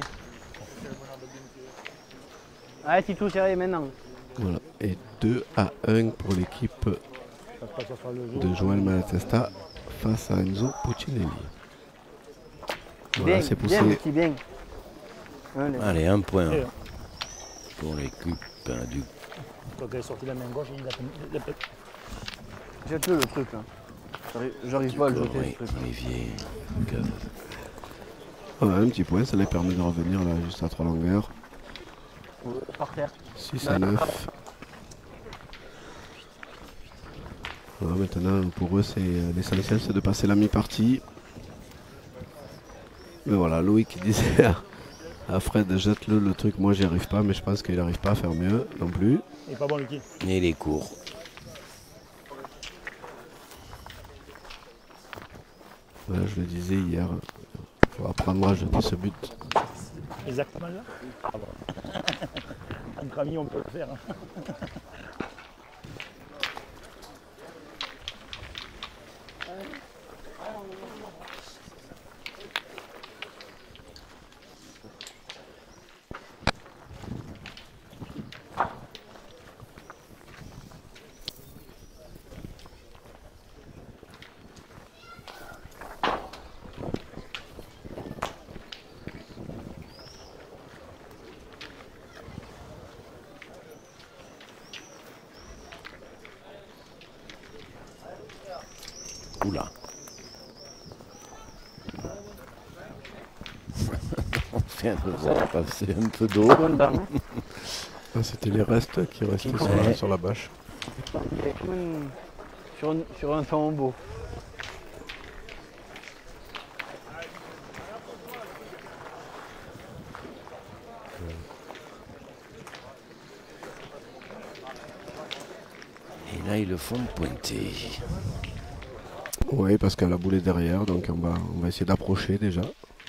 Allez, Titou, serré, maintenant. Voilà. Et 2 à 1 pour l'équipe Ça se passe sur le jeu. de Joël Malatesta face à Enzo Puccinelli. Voilà, Bien, c'est bien, poussé. petit, bien. Allez. Allez, un point Et, pour l'équipe du. quand elle est sortie de la main gauche, il a fait. Jette-le, le truc, là. J'arrive pas à le jeter, Oui, ce truc. Olivier. Voilà, un petit point, ça les permet de revenir là juste à 3 longueurs. Par terre. 6 à 9. Voilà, maintenant, pour eux, c'est l'essentiel, c'est de passer la mi-partie. Mais voilà, Loïc qui disait à Fred, jette-le le truc. Moi, j'y arrive pas, mais je pense qu'il n'arrive pas à faire mieux non plus. Il est pas bon, Lucky. Et les cours. Voilà, je le disais hier, il faut apprendre à jeter ce but. Exactement là. Ah bon. Entre amis, on peut le faire. Hein. Oula. On vient de voir passer un peu d'eau. Ah, c'était les restes qui restaient Ouais. sur la bâche. Sur un flambeau. Et là, ils le font pointer. Oui, parce que la boule est derrière, donc on va essayer d'approcher déjà.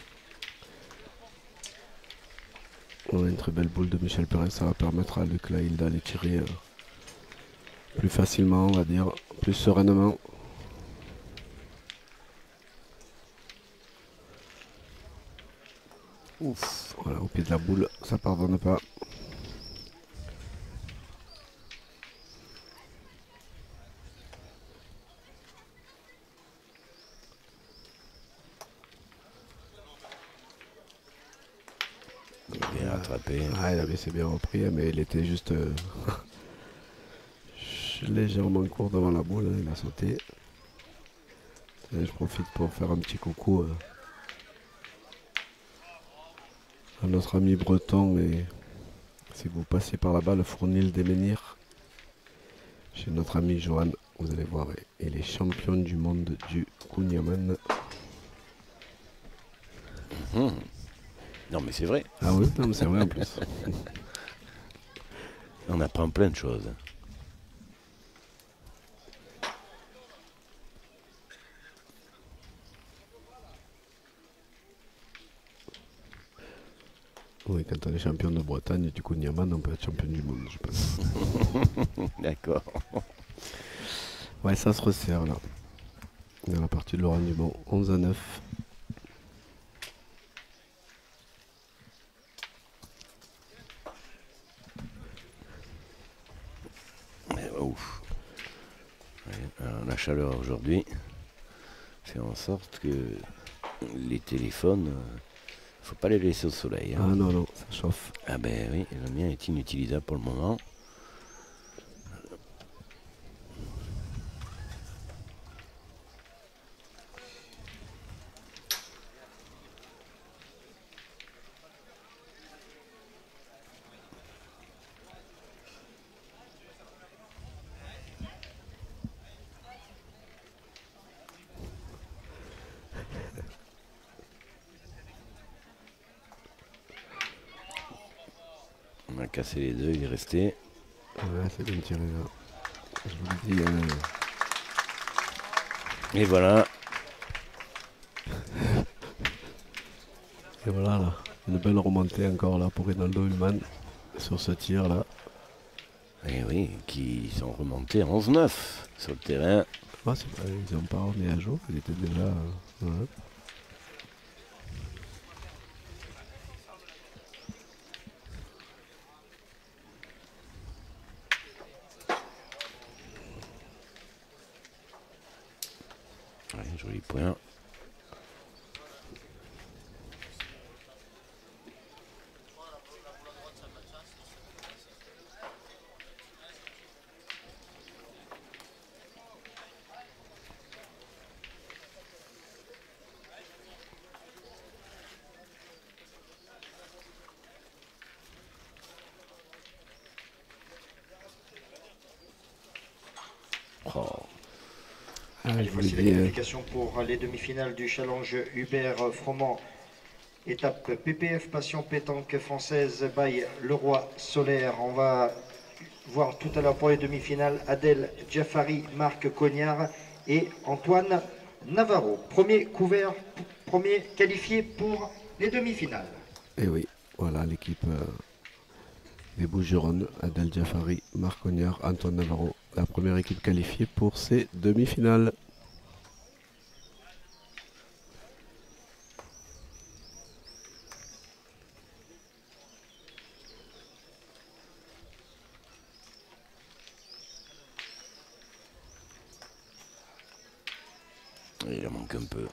On a une très belle boule de Michel Perez, ça va permettre à Luc Laïl d'aller tirer plus facilement, on va dire, plus sereinement. Ouf, voilà, au pied de la boule, ça pardonne pas. Il est rattrapé. Ah, il avait s'est bien repris, mais il était juste légèrement court devant la boule, hein, il a sauté. Et je profite pour faire un petit coucou à notre ami breton, et si vous passez par là-bas, le Fournil des Menhirs, chez notre ami Johan, vous allez voir, et les champions du monde du Kunyaman. Non, mais c'est vrai. Ah oui, non, mais c'est vrai en plus. On apprend plein de choses. Oui, quand on est champion de Bretagne du Kunyaman, on peut être champion du monde, je pense. D'accord. Ouais, ça se resserre là. Dans la partie de Laurent Dumont, 11 à 9. Ouf. Ouais, alors, la chaleur aujourd'hui fait en sorte que les téléphones, faut pas les laisser au soleil. Ah Hein. non, non, ça chauffe. Ah ben oui, le mien est inutilisable pour le moment. On a cassé les deux, il est resté. Ouais, c'est bien tiré là. Je vous le dis. Et voilà. Et voilà là. Une belle remontée encore là pour Rinaldo Ullmann sur ce tir là. Et oui, qui sont remontés 11-9 sur le terrain. Ah, ils n'ont pas remis à jour, ils étaient déjà. Ouais. Ouais, joli point. Oh. Ah, je vous Voici l'ai les dit. qualifications pour les demi-finales du challenge Hubert Froment. Étape PPF Passion Pétanque Française by Leroy Solaire. On va voir tout à l'heure pour les demi-finales Adèle Jaffari, Marc Cognard et Antoine Navarro. Premier couvert, premier qualifié pour les demi-finales. Et oui, voilà l'équipe des Bouches-du-Rhône, Adel Jaffari, Marc Cognard, Antoine Navarro. La première équipe qualifiée pour ces demi-finales. Il en manque un peu.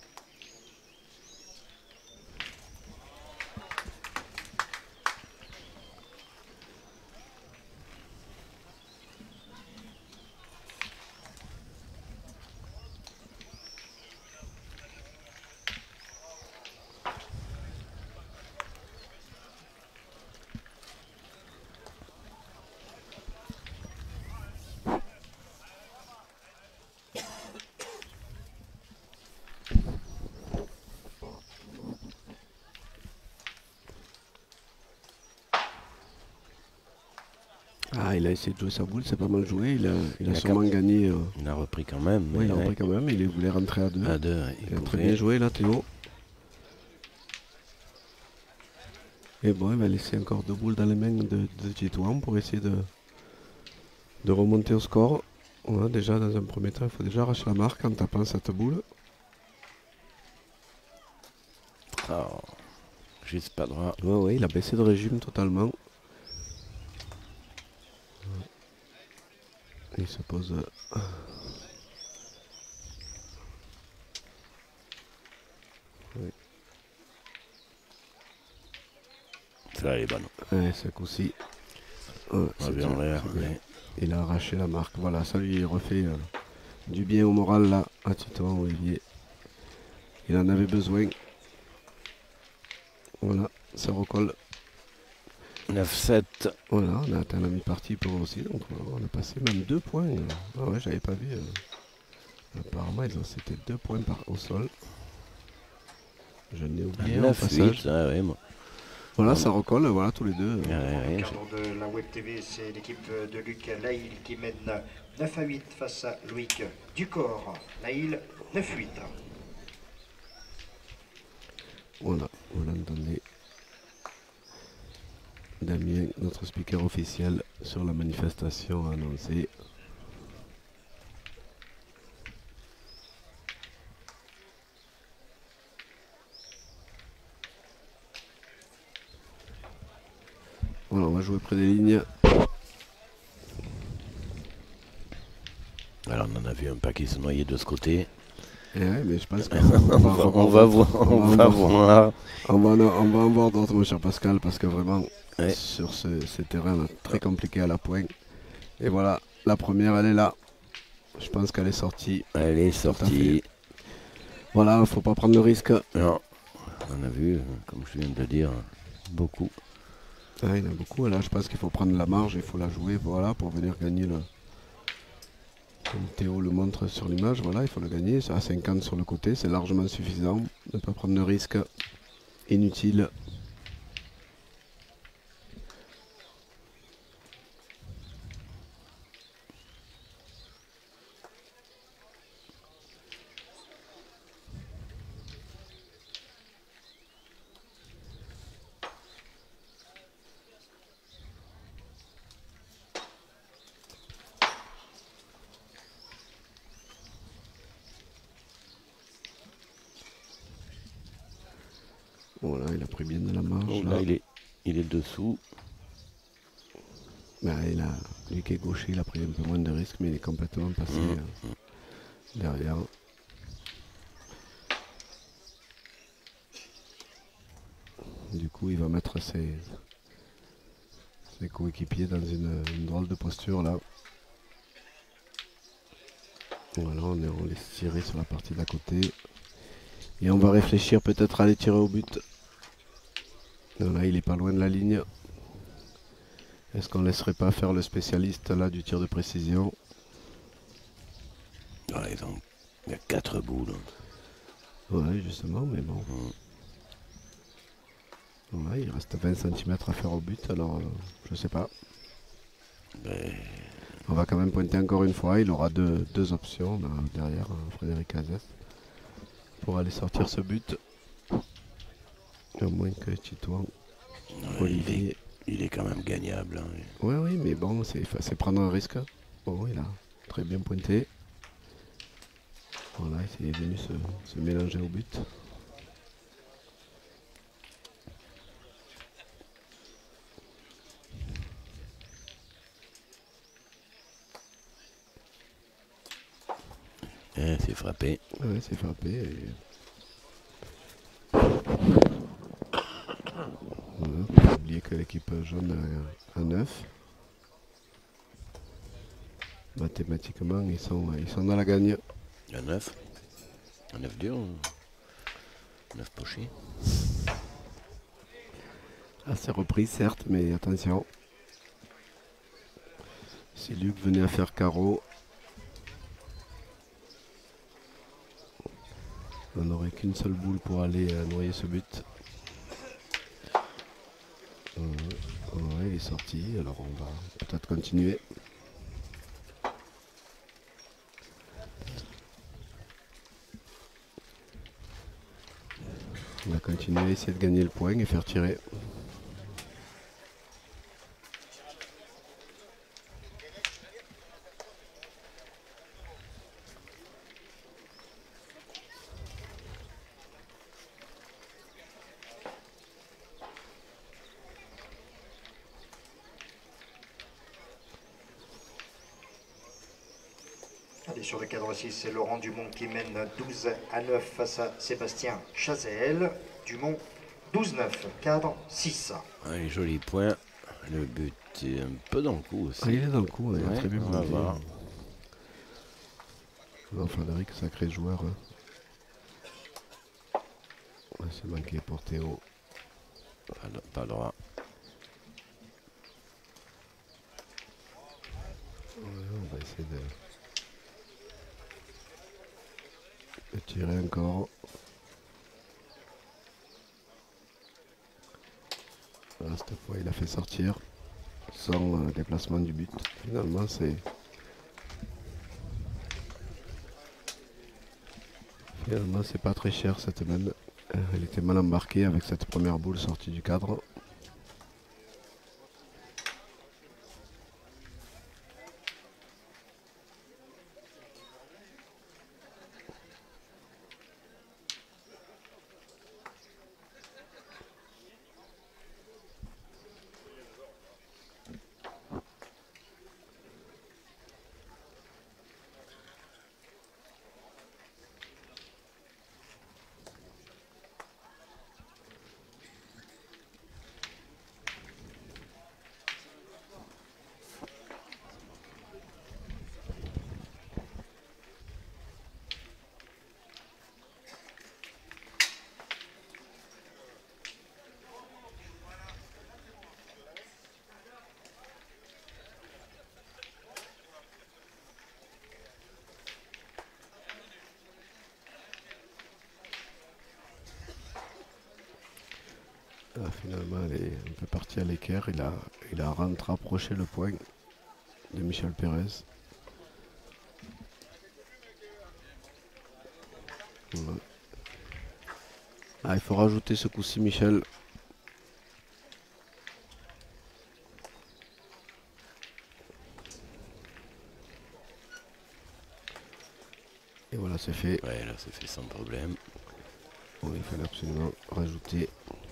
Ah, il a essayé de jouer sa boule, c'est pas mal joué. Il a a sûrement gagné. Il a repris quand même. Oui, il a ouais. repris quand même. Il voulait rentrer à 2. À deux, Il a très bien joué là, Théo. Et bon, il va laisser encore 2 boules dans les mains de Titouan pour essayer de remonter au score. Voilà, déjà, dans un premier temps, il faut déjà arracher la marque en tapant cette boule. Oh, juste pas droit. Ouais, ouais, il a baissé de régime totalement. Il se pose. Oui. Ça, elle est bonne. Ouais, ce coup-ci. Ouais, On bien en l'air. c'est bien. Ouais. Il a arraché la marque. Voilà, ça lui refait du bien au moral là, à Titouan Olivier. Il en avait besoin. Voilà, ça recolle. 9-7. Voilà, on a atteint la mi-partie pour eux aussi, donc on a passé même 2 points. Ah ouais, j'avais pas vu. Apparemment, c'était 2 points au sol. Je n'ai oublié au passage. 9-8. Ah ouais, moi. Voilà, ça recolle, voilà, tous les deux. Ouais, ouais, Cadre de la Web TV, c'est l'équipe de Luc Laïl qui mène 9-8 face à Loïc Ducor. Laïl 9-8. Voilà, on entendait Damien, notre speaker officiel, sur la manifestation annoncée. Voilà, on va jouer près des lignes. Alors on en a vu un paquet se noyer de ce côté. Ouais, mais je pense qu'on On va voir. On va voir. On va en voir d'autres, mon cher Pascal, parce que vraiment, Ouais. sur ce terrain là, très compliqué à la pointe. Et voilà, la première, elle est là. Je pense qu'elle est sortie. Elle est sortie. Voilà, faut pas prendre le risque. Non, on a vu, comme je viens de le dire, beaucoup. Ah, il y en a beaucoup. Là, je pense qu'il faut prendre la marge, il faut la jouer, voilà, pour venir gagner le. Comme Théo le montre sur l'image, voilà, il faut le gagner. C'est à 50 sur le côté, c'est largement suffisant. Ne pas prendre de risque inutile. Voilà, il a pris bien de la marge. Oh, là, il est dessous. Bah, lui qui est gaucher, il a pris un peu moins de risques, mais il est complètement passé derrière. Du coup, il va mettre ses coéquipiers dans une drôle de posture là. Voilà, on laisse tirer sur la partie d'à côté. Et on va réfléchir peut-être à aller tirer au but. Là, il est pas loin de la ligne. Est-ce qu'on laisserait pas faire le spécialiste là du tir de précision? Voilà, il y a 4 boules. Ouais, justement, mais bon. Ouais, il reste 20 cm à faire au but, alors je sais pas. Mais On va quand même pointer encore une fois. Il aura deux options là, derrière Frédéric Azès pour aller sortir ce but. À moins que Titouan, Olivier. il est quand même gagnable. Hein. Oui, mais bon, c'est prendre un risque. Bon, il a très bien pointé. Voilà, il est venu se mélanger au but. C'est frappé. Ouais, c'est frappé. Voilà, faut pas oublier que l'équipe jaune a 9. Mathématiquement, ils sont dans la gagne. Il y a 9. Un 9 dur. 9 pochés. Assez repris, certes, mais attention. Si Luc venait à faire carreau, on n'aurait qu'une seule boule pour aller noyer ce but. Ouais, il est sorti, alors on va peut-être continuer. On va continuer, essayer de gagner le point et faire tirer. Allez, sur le cadre 6, c'est Laurent Dumont qui mène 12-9 face à Sébastien Chazel. Dumont 12-9, cadre 6. Un joli point. Le but est un peu dans le coup aussi. Ah, il est dans le coup, il a Ouais, très bien on va pointé. voir. Non, Frédéric, sacré joueur. Ouais, c'est manqué pour Théo. Pas droit. Ouais, on va essayer de tirer encore. Voilà, cette fois, il a fait sortir sans déplacement du but. Finalement, c'est pas très cher cette main. Elle était mal embarquée avec cette première boule sortie du cadre. Finalement, elle est un peu partie à l'équerre. Il a rapproché le point de Michel Pérez. Voilà. Il faut rajouter ce coup-ci, Michel. Et voilà, c'est fait. Ouais, là, c'est fait sans problème. Bon, il fallait absolument rajouter.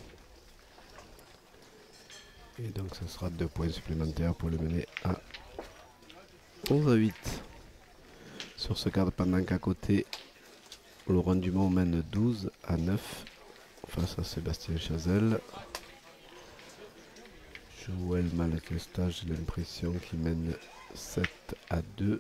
Et donc, ce sera 2 points supplémentaires pour le mener à 11-8. Sur ce quart, pendant qu'à côté, Laurent Dumont mène 12-9 face à Sébastien Chazelle. Joël Malatesta, j'ai l'impression qu'il mène 7-2.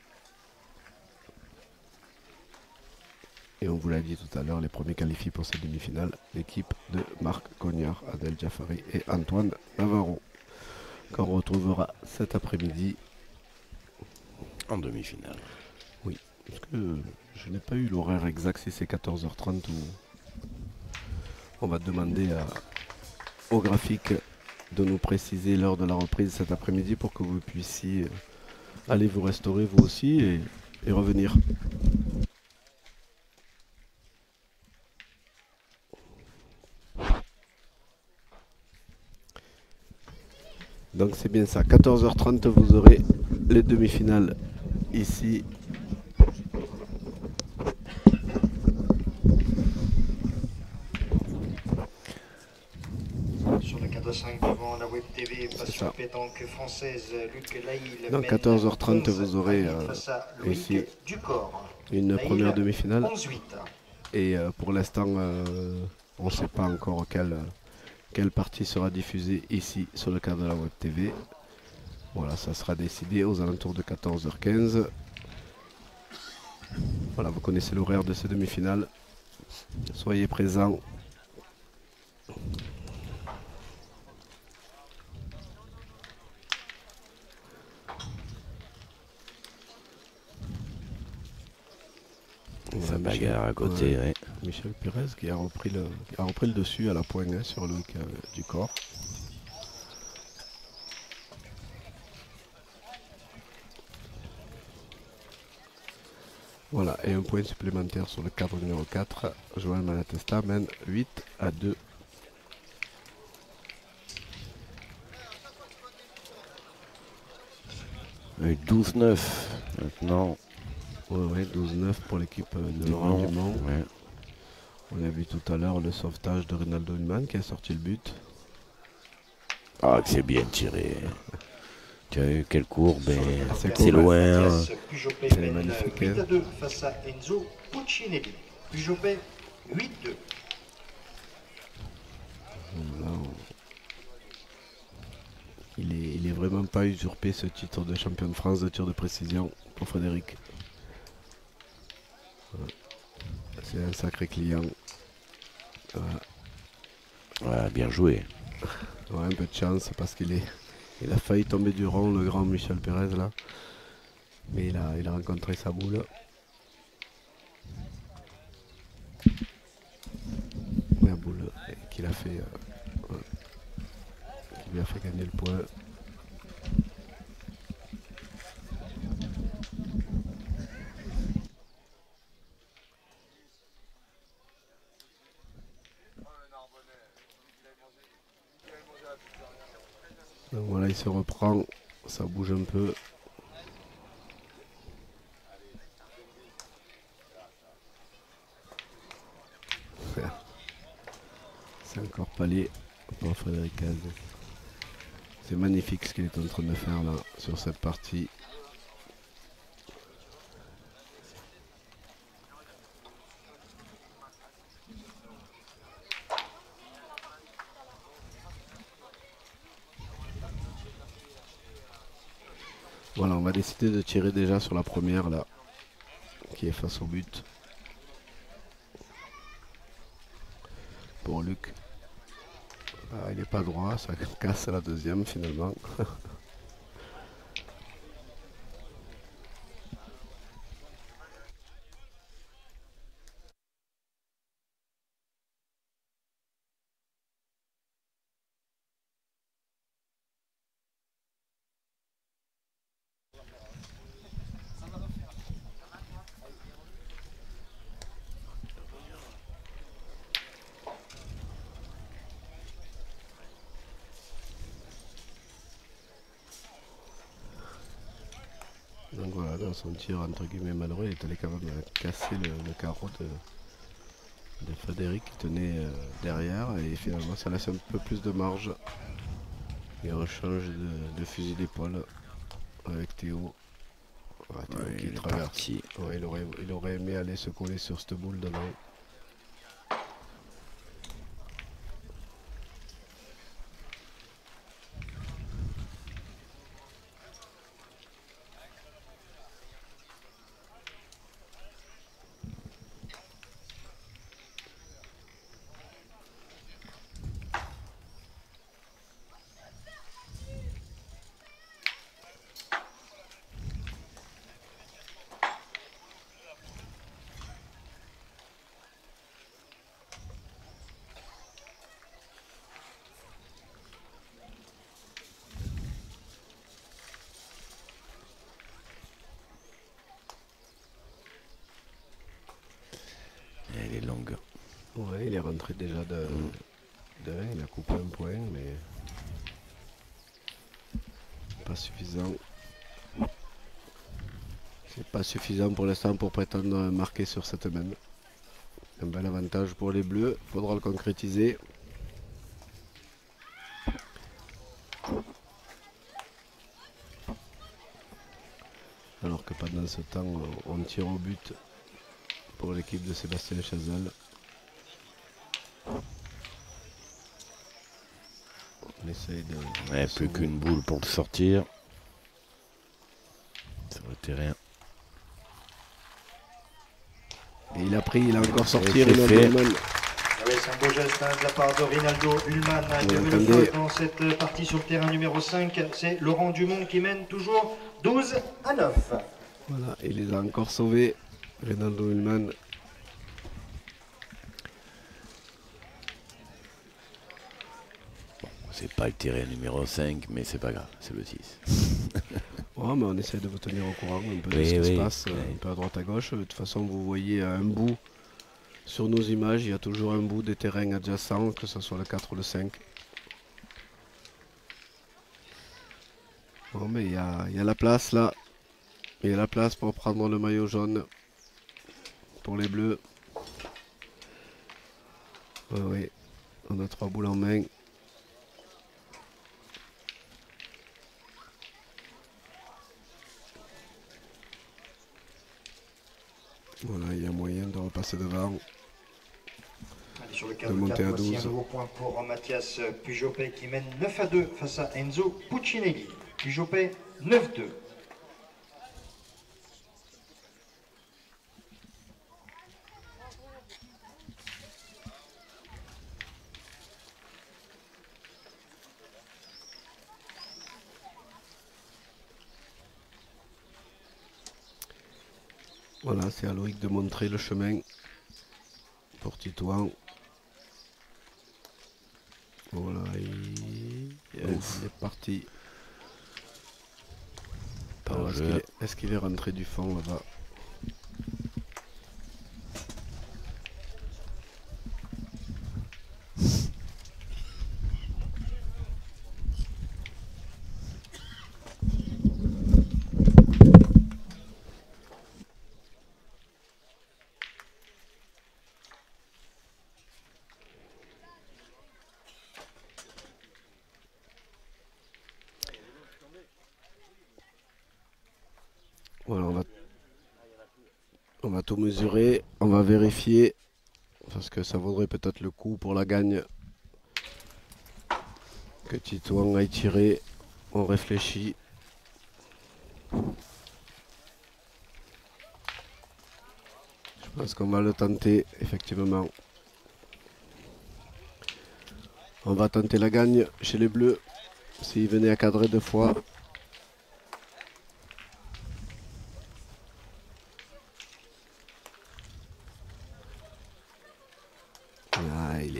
Et on vous l'a dit tout à l'heure, les premiers qualifiés pour cette demi-finale, l'équipe de Marc Cognard, Adel Jaffari et Antoine Navarro, qu'on retrouvera cet après-midi. En demi-finale. Oui, parce que je n'ai pas eu l'horaire exact, si c'est 14h30 ou... On va demander au graphique de nous préciser l'heure de la reprise cet après-midi pour que vous puissiez aller vous restaurer vous aussi et revenir. Donc c'est bien ça, 14h30 vous aurez les demi-finales ici. Sur le 4-5 devant la Web TV, Passion Pétanque française, Luc Laïl. Donc 14h30 vous aurez ici une première demi-finale. Et pour l'instant, on ne sait pas encore quelle partie sera diffusée ici sur le cadre de la Web TV. Voilà, ça sera décidé aux alentours de 14h15. Voilà, vous connaissez l'horaire de ces demi-finales. Soyez présents. Ça bagarre à côté, ouais. Michel Pérez qui a repris le dessus à la poigne sur Loïc Ducor. Voilà, et un point supplémentaire sur le cadre numéro 4. Joël Malatesta mène 8-2. Et 12-9 maintenant. Ouais, 12-9 pour l'équipe de Laurent Dumont. Ouais. On a vu tout à l'heure le sauvetage de Rinaldo Hillman qui a sorti le but. Ah, que c'est bien tiré. Tu as vu quelle courbe, c'est loin. C'est magnifique. 8-2 face à Enzo Puccinelli. Pujopé 8-2. Il est vraiment pas usurpé ce titre de champion de France de tir de précision pour Frédéric. C'est un sacré client. Ouais, bien joué. Ouais, un peu de chance parce qu'il a failli tomber du rond, le grand Michel Pérez là. Mais il a rencontré sa boule. La boule qui lui a fait gagner le point. Donc voilà, il se reprend, ça bouge un peu. C'est encore palais pour Frédéric Cazes. C'est magnifique ce qu'il est en train de faire là sur cette partie. Voilà, on va décider de tirer déjà sur la première là, qui est face au but. Pour Luc. Ah, il n'est pas droit, ça casse la deuxième finalement. Donc voilà, dans son tir entre guillemets malheureux, il est allé quand même casser le carreau de Frédéric qui tenait derrière, et finalement ça laisse un peu plus de marge. Et on change de fusil d'épaule avec Théo. Théo qui traverse. Ouais, il aurait aimé aller se coller sur cette boule devant. Elle est longue. Ouais, il est rentré déjà de 1, il a coupé un point, mais pas suffisant. C'est pas suffisant pour l'instant pour prétendre marquer sur cette main. Un bel avantage pour les Bleus, il faudra le concrétiser. Alors que pendant ce temps, on tire au but pour l'équipe de Sébastien Chazal. On essaye de... Ouais, plus qu'une boule pour le sortir. Ça aurait été rien. Et il a pris, il a encore sorti Rinaldo Ullmann. Oui, c'est un beau geste de la part de Rinaldo Ullmann qui avait le feu dans cette partie sur le terrain numéro 5. C'est Laurent Dumont qui mène toujours 12-9. Voilà, il les a encore sauvés, Rinaldo Ullmann. C'est pas le terrain numéro 5, mais c'est pas grave, c'est le 6. Ouais, mais on essaie de vous tenir au courant un peu de ce qui se passe, un peu à droite à gauche. De toute façon, vous voyez un bout sur nos images, il y a toujours un bout des terrains adjacents, que ce soit le 4 ou le 5. Bon, mais il y a la place là. Il y a la place pour prendre le maillot jaune pour les Bleus. Oui, on a 3 boules en main. Voilà, il y a moyen de repasser devant. Allez, sur le de 4, monter à voici 12. un nouveau point pour Mathias Pujopé qui mène 9-2 face à Enzo Puccinelli. Pujopé 9-2. Voilà, c'est à Loïc de montrer le chemin pour Titouan. Voilà, il est parti. Est-ce qu'il est rentré du fond là-bas? Voilà, on va tout mesurer, on va vérifier, parce que ça vaudrait peut-être le coup pour la gagne que Titouan aille tirer. On réfléchit. Je pense qu'on va le tenter, effectivement. On va tenter la gagne chez les Bleus, s'il venait à cadrer 2 fois. Ah, il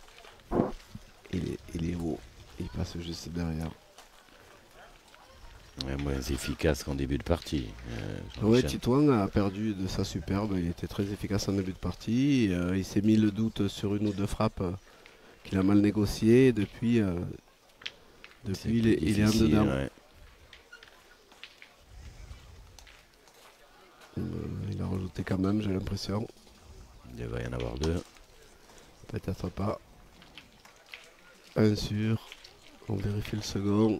est haut, il passe juste derrière. Moins efficace qu'en début de partie. Ouais, Titouan a perdu de sa superbe, il était très efficace en début de partie. Il s'est mis le doute sur une ou 2 frappes qu'il a mal négociées. Depuis, il est en dedans. Ouais. va rajouter quand même, j'ai l'impression. Il va y en avoir 2. Peut-être pas. Un sûr. On vérifie le second.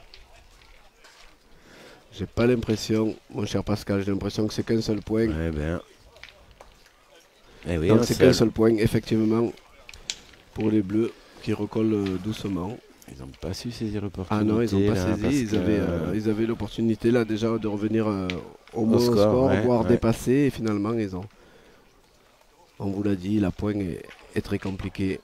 J'ai pas l'impression, mon cher Pascal, j'ai l'impression que c'est qu'un seul point. Eh bien. Eh oui, Donc c'est qu'un seul point, effectivement, pour les Bleus qui recollent doucement. Ils n'ont pas su saisir l'opportunité. Ah non, ils n'ont pas là, saisi. Ils avaient l'opportunité là déjà de revenir au moins au score, ouais, voire ouais. dépasser. Et finalement, ils ont. On vous l'a dit, la pointe est très compliquée.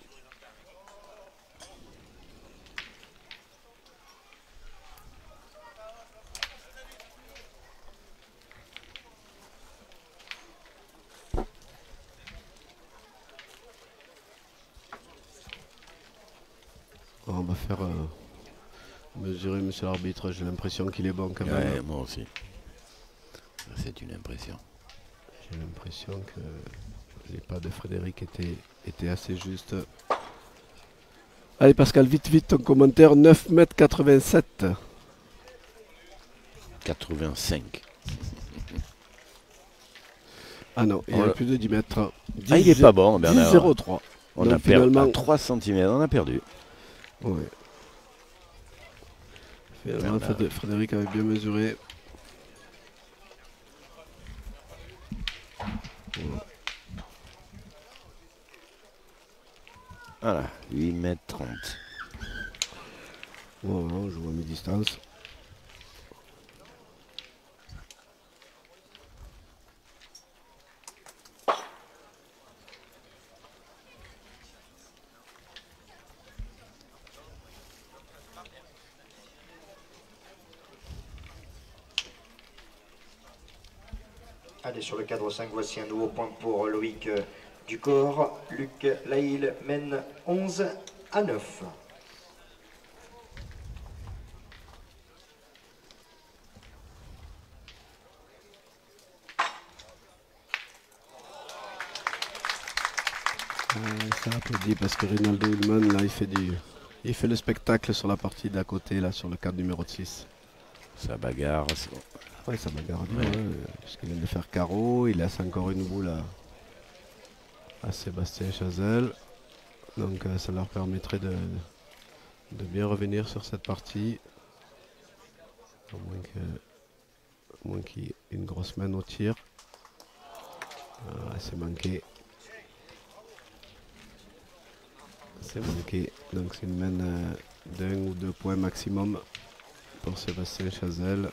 On va faire mesurer monsieur l'arbitre, j'ai l'impression qu'il est bon quand même. Ouais, moi aussi. C'est une impression. J'ai l'impression que les pas de Frédéric étaient assez justes. Allez Pascal, vite ton commentaire, 9,87 m. 85. Ah non, il y a plus de 10 mètres. 10, il est pas bon, Bernard. 10,03. On a perdu à 3 cm, on a perdu. Ouais. Finalement, Frédéric avait bien mesuré. Voilà, 8,30 m. Voilà, on joue à mi-distance. Allez, sur le cadre 5, voici un nouveau point pour Loïc Ducor. Luc Laïl mène 11-9. Ça applaudit parce que Rinaldo Ullmann, là, il fait le spectacle sur la partie d'à côté, là, sur le cadre numéro 6. Ça bagarre. Ouais, ça bagarre bien, puisqu'il vient de faire carreau, il laisse encore une boule à Sébastien Chazelle. Donc ça leur permettrait de bien revenir sur cette partie. À moins qu'il y ait une grosse main au tir. C'est manqué. C'est manqué. Donc c'est une main d'un ou 2 points maximum pour Sébastien Chazelle.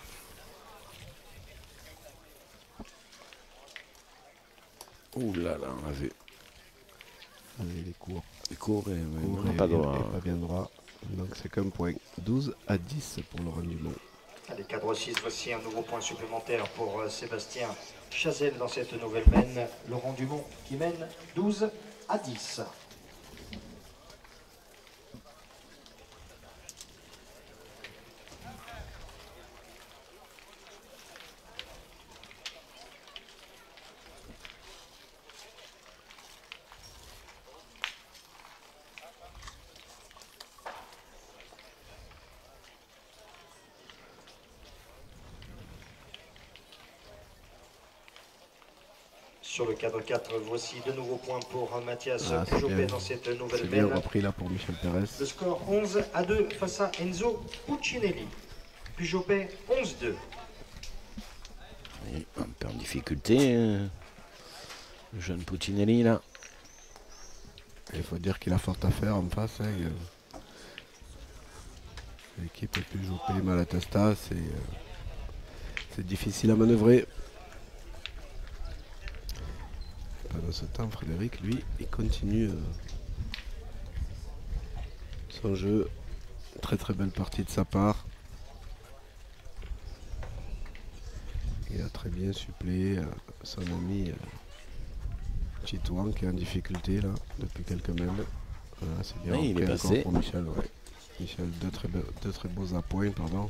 Ouh là là, on a vu. Les cours. Les cours, Et pas droit. pas bien droit. Donc c'est qu'un point. 12-10 pour Laurent Dumont. Allez, cadre 6, voici un nouveau point supplémentaire pour Sébastien Chazelle dans cette nouvelle mène. Laurent Dumont qui mène 12-10. Sur le cadre 4, voici de nouveaux points pour Mathias Pujopé dans cette nouvelle C'est bien mène. repris là pour Michel Pérez. Le score 11-2 face à Enzo Puccinelli. Pujopé 11-2. Un peu en difficulté, le jeune Puccinelli là. Il faut dire qu'il a fort à faire en face. L'équipe est plus jouée Malatesta, c'est difficile à manœuvrer. Pendant ce temps, Frédéric, lui, il continue son jeu. Très très belle partie de sa part. Il a très bien suppléé son ami Chitouan qui est en difficulté là depuis quelques mènes. Voilà, c'est bien Oui, il est encore passé. pour Michel. Ouais. Michel, deux très beaux appoints, pardon.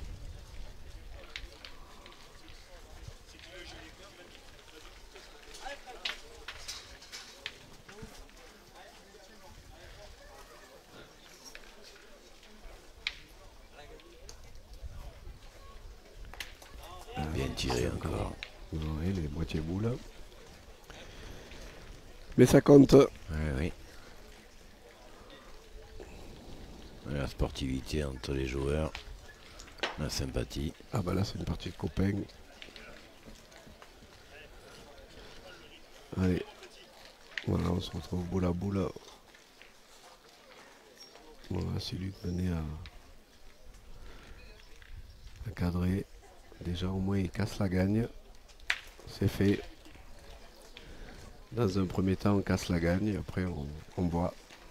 Bien tiré encore. Oui, les moitiés boules. Mais ça compte. Oui. La sportivité entre les joueurs, la sympathie. Ah bah là c'est une partie de copains. Allez. Voilà, on se retrouve boule à boule. Voilà, c'est lui qui venait à cadrer. Déjà au moins il casse la gagne. C'est fait. Dans un premier temps on casse la gagne et après on voit.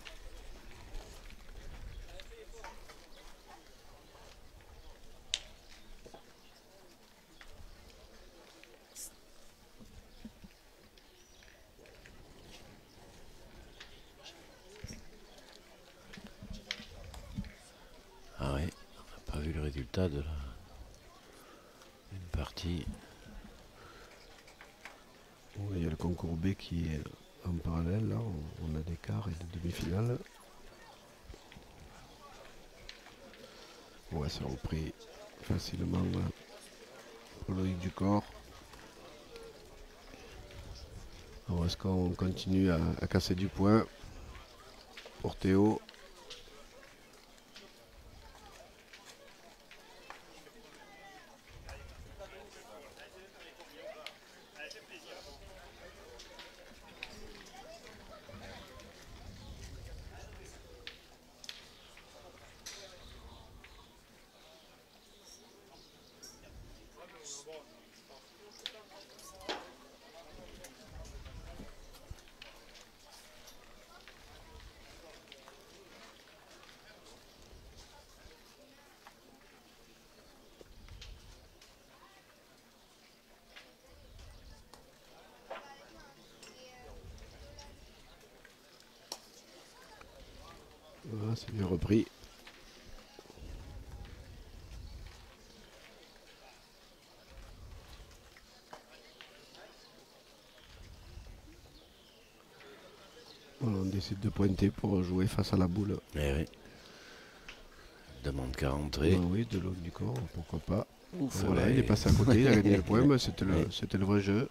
Ah oui, on n'a pas vu le résultat de une partie. Il y a le concours B qui est en parallèle, là, on a des quarts et des demi-finales. Ouais, c'est repris facilement pour Loïc Ducor. Alors est-ce qu'on continue à casser du point pour Théo? Voilà, c'est bien repris. Voilà, on décide de pointer pour jouer face à la boule. Eh oui. Demande qu'à rentrer. Ah oui, de l'autre du corps, pourquoi pas. Ouf, Voilà, ouais. il est passé à côté, il a gagné le point, mais c'était le vrai jeu.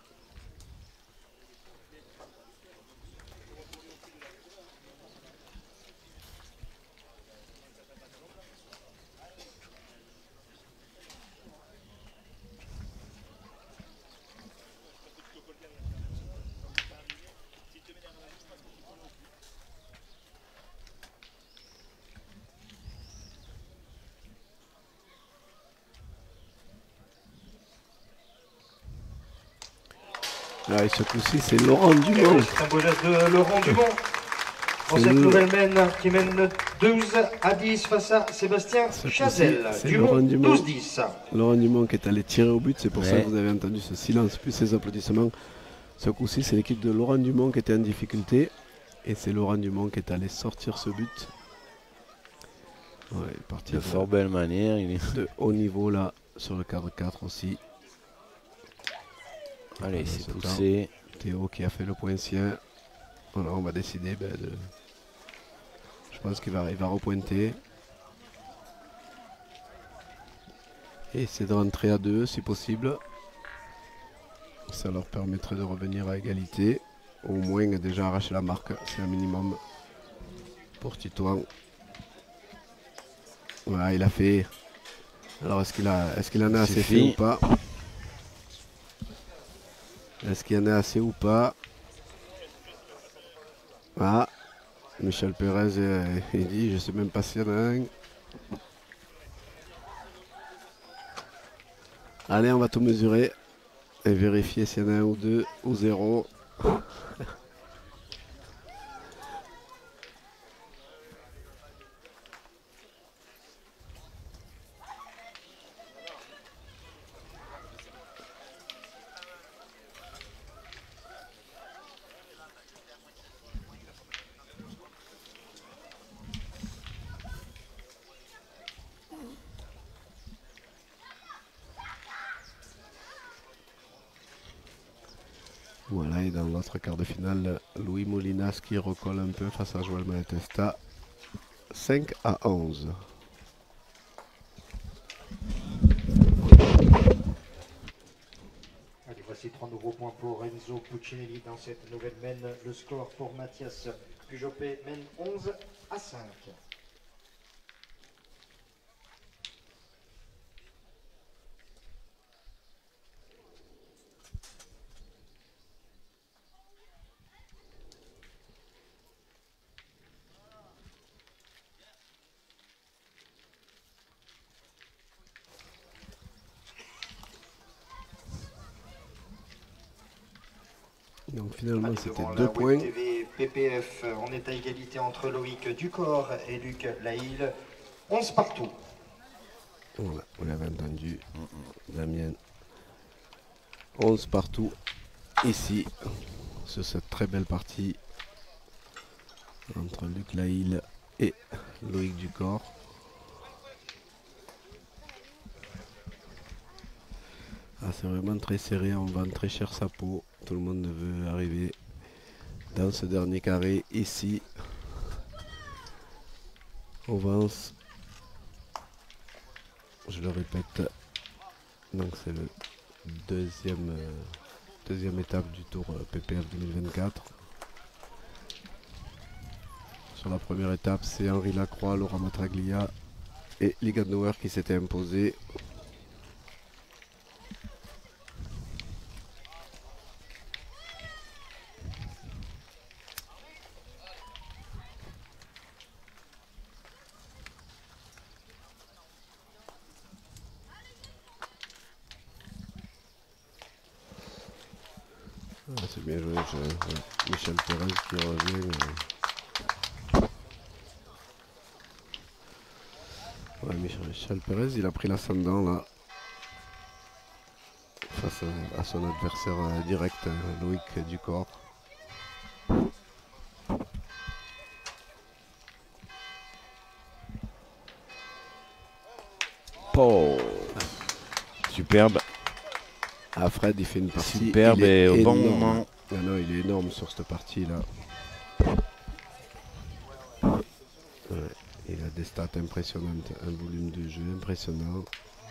Ah, et ce coup-ci, c'est Laurent Dumont. C'est un beau geste de Laurent Dumont. Pour C'est cette le- nouvelle mène qui mène 12-10 face à Sébastien Ce coup-ci, Chazelle. c'est Dumont, Laurent Dumont. 12-10. Laurent Dumont qui est allé tirer au but, c'est pour ça Ouais. que vous avez entendu ce silence plus ces applaudissements. Ce coup-ci, c'est l'équipe de Laurent Dumont qui était en difficulté. Et c'est Laurent Dumont qui est allé sortir ce but. Ouais, il est parti De fort belle manière. Il est... de haut niveau là, sur le cadre 4 aussi. Allez, Pendant c'est ce poussé. temps, Théo qui a fait le point sien. Voilà, on va décider de... Je pense qu'il va repointer. Et essayer de rentrer à 2 si possible. Ça leur permettrait de revenir à égalité. Au moins déjà arracher la marque, c'est un minimum pour Titouan. Voilà, il a fait. Alors est-ce qu'il en a assez fait Suffit. ou pas? Est-ce qu'il y en a assez ou pas? Ah, Michel Pérez, il dit, je sais même pas s'il y en a un. Allez, on va tout mesurer et vérifier s'il y en a un ou deux ou zéro. Voilà, et dans l'autre quart de finale, Louis Molinas qui recolle un peu face à Joël Malatesta. 5-11. Allez, voici Voici 3 nouveaux points pour Renzo Puccinelli dans cette nouvelle mène. Le score pour Mathias Pujopé mène 11-5. Donc finalement c'était Devant 2 la points. Web TV PPF, on est à égalité entre Loïc Ducor et Luc Laïl. 11 partout. Voilà, vous l'avez entendu. Damien. 11 partout ici sur cette très belle partie entre Luc Laïl et Loïc Ducor. Ah, c'est vraiment très serré, on vend très cher sa peau. Tout le monde veut arriver dans ce dernier carré ici. On avance. Je le répète. Donc c'est le deuxième étape du tour PPF 2024. Sur la première étape, c'est Henri Lacroix, Laurent Matraglia et Ligadnoer qui s'étaient imposés. Ah, c'est bien joué, Michel Perez qui revient. Ouais, Michel Perez, il a pris l'ascendant là, face à son adversaire direct, Loïc Ducor. Oh, superbe. Ah, Fred, il fait une partie. Superbe et au bon énorme. moment. Ah non, il est énorme sur cette partie là. Ouais, il a des stats impressionnantes, un volume de jeu impressionnant.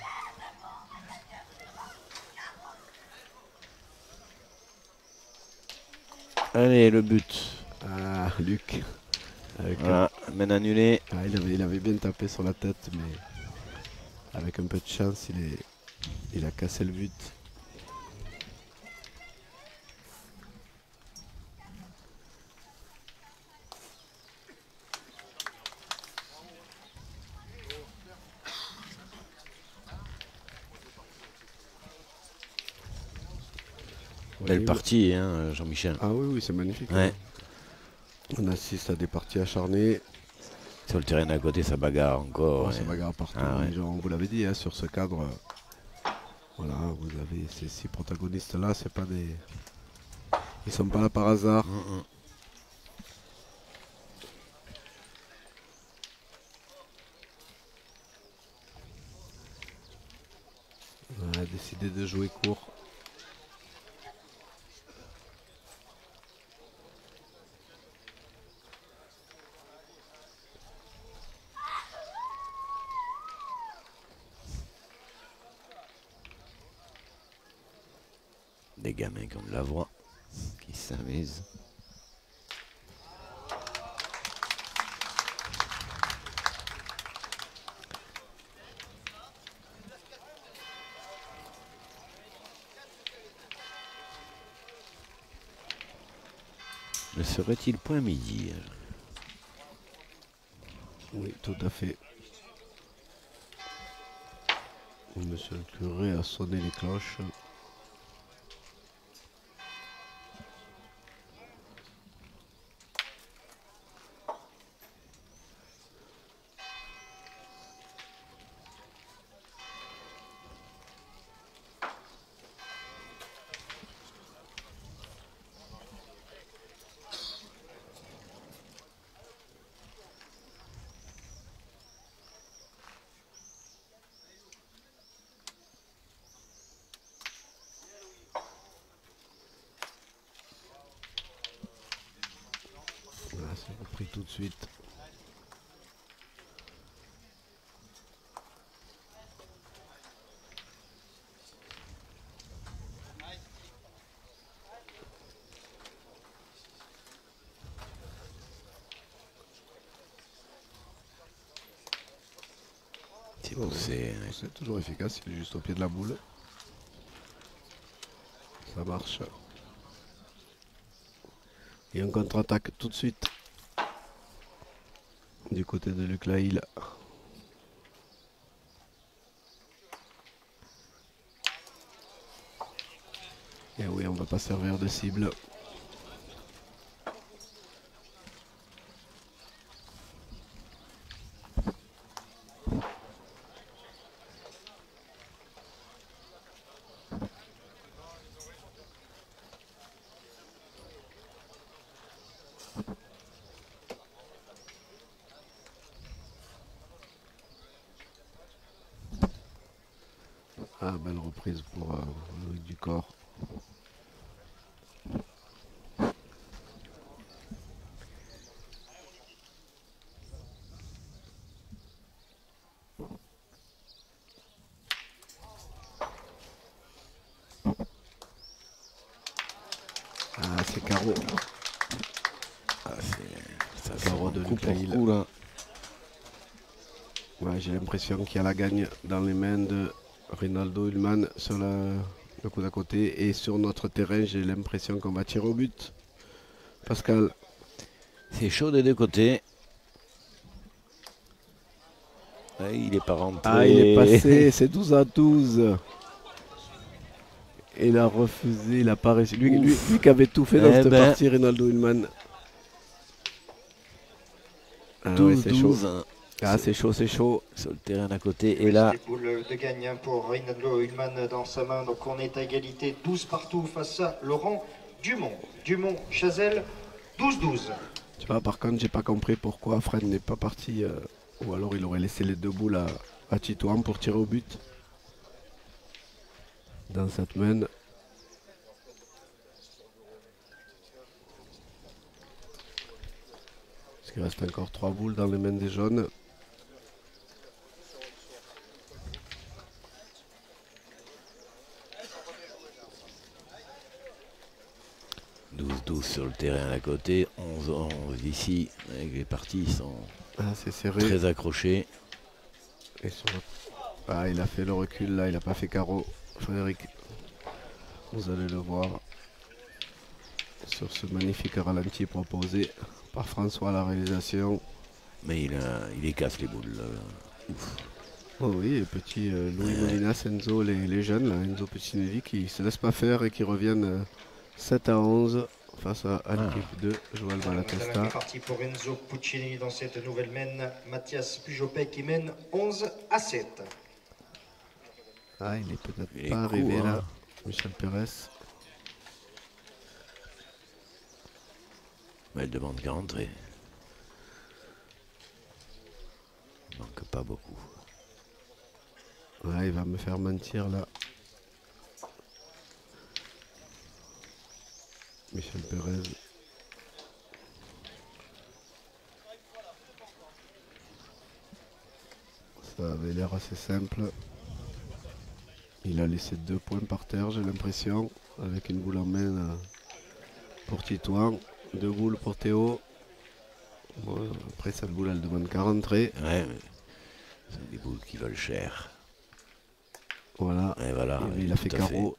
Allez, le but. Ah, Luc. Avec Voilà, mène annulée. ah, il avait bien tapé sur la tête, mais avec un peu de chance, il a cassé le but. Belle Oui, partie, hein, Jean-Michel. Ah oui, c'est magnifique. Ouais. Hein. On assiste à des parties acharnées. Sur le terrain d'à côté, ça bagarre encore. Oh, ouais. ça bagarre partout. Ah ouais. Les gens, on vous l'avait dit, hein, sur ce cadre. Voilà, vous avez ces 6 protagonistes là, c'est pas des. Ils sont pas là par hasard. On a décidé de jouer court. Des gamins comme la voix qui s'amusent. Ne serait-il point midi? Oui, tout à fait. Monsieur le curé a sonné les cloches. Voilà, c'est repris tout de suite. c'est poussé. C'est toujours efficace, il est juste au pied de la boule. Ça marche. Et on contre-attaque tout de suite. Du côté de Luc Laïl. Et oui, on va pas servir de cible. Ah, belle reprise pour Loïc Ducor. Ah, c'est carreau. Ah, ça Carreau de coup Luc pour Laïl. coup, là. Ouais, j'ai l'impression qu'il y a la gagne dans les mains de Rinaldo Ullmann sur le coup d'à côté. Et sur notre terrain, j'ai l'impression qu'on va tirer au but. Pascal. C'est chaud des deux côtés. Ouais, il est pas rentré. Ah, il est passé, c'est 12-12. Et il a refusé, il a pas réussi. Lui qui avait tout fait dans Eh cette ben. partie, Rinaldo Ullmann. Ah ouais, c'est chaud. 12-12 Ah, c'est chaud, c'est chaud. sur le terrain d'à côté. Et là, Les boules de gagne pour Rinaldo Ullmann dans sa main. Donc on est à égalité 12 partout face à Laurent Dumont. Dumont-Chazelle, 12-12. Tu vois, par contre, j'ai pas compris pourquoi Fred n'est pas parti. Ou alors il aurait laissé les deux boules à Titouan pour tirer au but. Dans cette main. Parce qu'il reste encore 3 boules dans les mains des jaunes. sur le terrain à côté, 11-11 ici. Les parties sont c'est serré. très accrochées. Et ah, il a fait le recul là, il n'a pas fait carreau. Frédéric, vous allez le voir sur ce magnifique ralenti proposé par François à la réalisation. Mais il les casse les boules. Là. Ouf. Oh oui, et petit Louis Molinas, Enzo, les jeunes, là, Enzo Pettinevi qui ne se laissent pas faire et qui reviennent 7-11 face à l'équipe de Joël Malatesta. C'est parti pour Enzo Puccini dans cette nouvelle mène. Mathias Pujopet qui mène 11-7. Ah, il est peut-être pas arrivé là, Michel Pérez. Mais elle demande qu'à rentrer. Il manque pas beaucoup. Ouais, il va me faire mentir là. Michel Pérez. Ça avait l'air assez simple. Il a laissé 2 points par terre, j'ai l'impression, avec une boule en main pour Titouan, 2 boules pour Théo. Bon, après cette boule, elle demande qu'à rentrer. Ouais, mais c'est des boules qui valent cher. Voilà. Et voilà. Et il a fait carreau.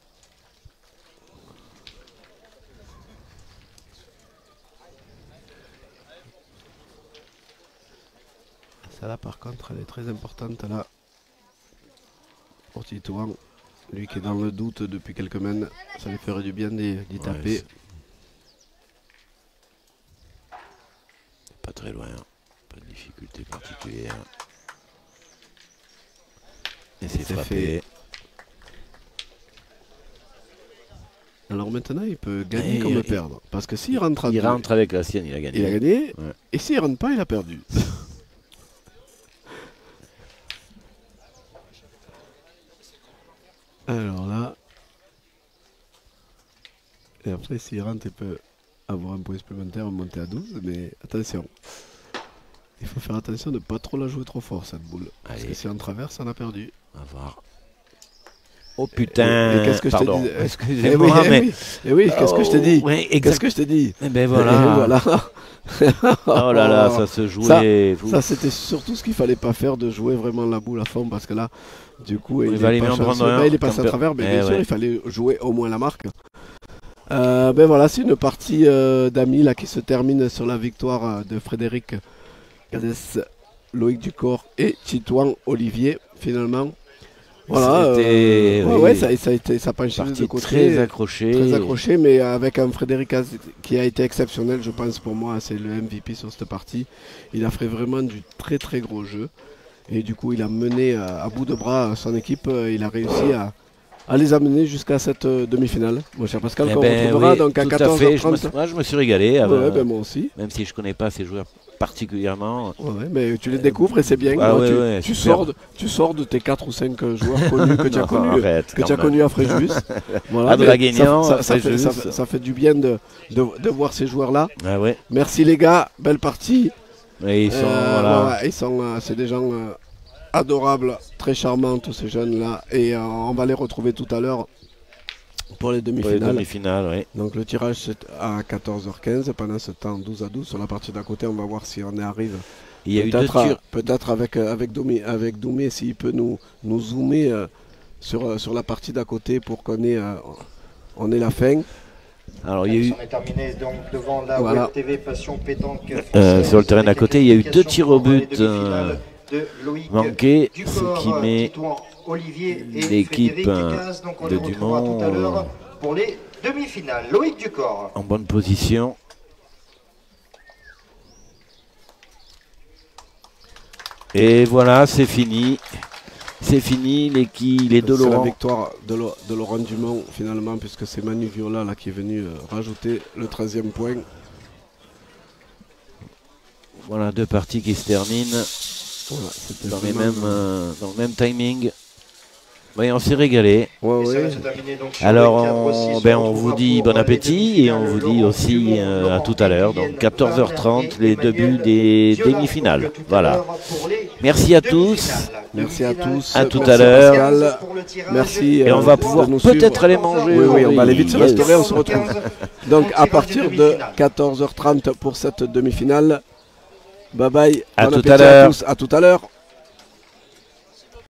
Celle-là, par contre, elle est très importante là. Pour Titouan. Lui qui est dans le doute depuis quelques semaines, ça lui ferait du bien d'y taper. C'est pas très loin, pas de difficulté particulière. Et c'est frappé. Fait. Alors maintenant, il peut gagner comme perdre. Parce que s'il rentre, il rentre avec la sienne, il a gagné. Il a gagné. Ouais. Et s'il rentre pas, il a perdu. Alors là. Et après, s'il rentre, il peut avoir un point supplémentaire, monter à 12. Mais attention. Il faut faire attention de ne pas trop la jouer trop fort, cette boule. Allez. Parce que si on traverse, on a perdu. On va voir. Oh putain! Et qu'est-ce que je te dis? Excusez-moi, mais. Et oui, qu'est-ce que je te dis? Ouais, qu'est-ce que je te dis? Et ben voilà. Et voilà. Oh là là, ça se jouait. Ça c'était surtout ce qu'il fallait pas faire, de jouer vraiment la boule à fond, parce que là, du coup, il est passé à travers, mais bien sûr, il fallait jouer au moins la marque. Ben voilà, c'est une partie d'amis là qui se termine sur la victoire de Frédéric Gadès, Loïc Ducor et Titouan Olivier finalement. Voilà, ça a penché de côté. Très accroché, mais avec un Frédéric Gadès qui a été exceptionnel, je pense pour moi, c'est le MVP sur cette partie. Il a fait vraiment du très très gros jeu et du coup il a mené à bout de bras son équipe, il a réussi à les amener jusqu'à cette demi-finale. Mon cher Pascal, qu'on retrouvera donc à 14h30. Moi, je me suis régalé. Ben moi aussi. Même si je ne connais pas ces joueurs particulièrement. Mais tu les découvres et c'est bien. Tu sors de tes 4 ou 5 joueurs connus que tu as connus à Fréjus. À Draguignan, ça fait du bien de voir ces joueurs-là. Ah ouais. Merci les gars, belle partie. Et c'est des gens adorables, très charmants tous ces jeunes-là. Et on va les retrouver tout à l'heure pour les demi-finales. Oui. Donc le tirage c'est à 14h15. Pendant ce temps, 12-12. Sur la partie d'à côté, on va voir si on y arrive. Il y a peut-être avec Doumé, s'il peut nous zoomer sur la partie d'à côté pour qu'on ait la fin. Alors, il y a eu... On est terminé donc devant la Web TV Passion Pétanque sur le terrain d'à côté, il y a eu 2 tirs au but manqués, ce qui met l'équipe de Dumont pour les demi-finales. Loïc Ducor en bonne position. Et voilà, c'est fini. C'est fini, les deux Laurent. C'est la victoire de Laurent Dumont finalement, puisque c'est Manu Viola là, qui est venu rajouter le 13e point. Voilà, 2 parties qui se terminent dans le même timing. Oui, on s'est régalé. Alors, on vous dit bon appétit et on vous dit aussi à tout à l'heure. Donc, 14h30, les débuts des demi-finales. Voilà. Merci à tous. Merci à tous. À tout à l'heure. Merci. Et on va pouvoir peut-être aller manger. Oui, on va aller vite se restaurer. On se retrouve. Donc, à partir de 14h30 pour cette demi-finale. Bye bye. À tout à l'heure. À tout à l'heure.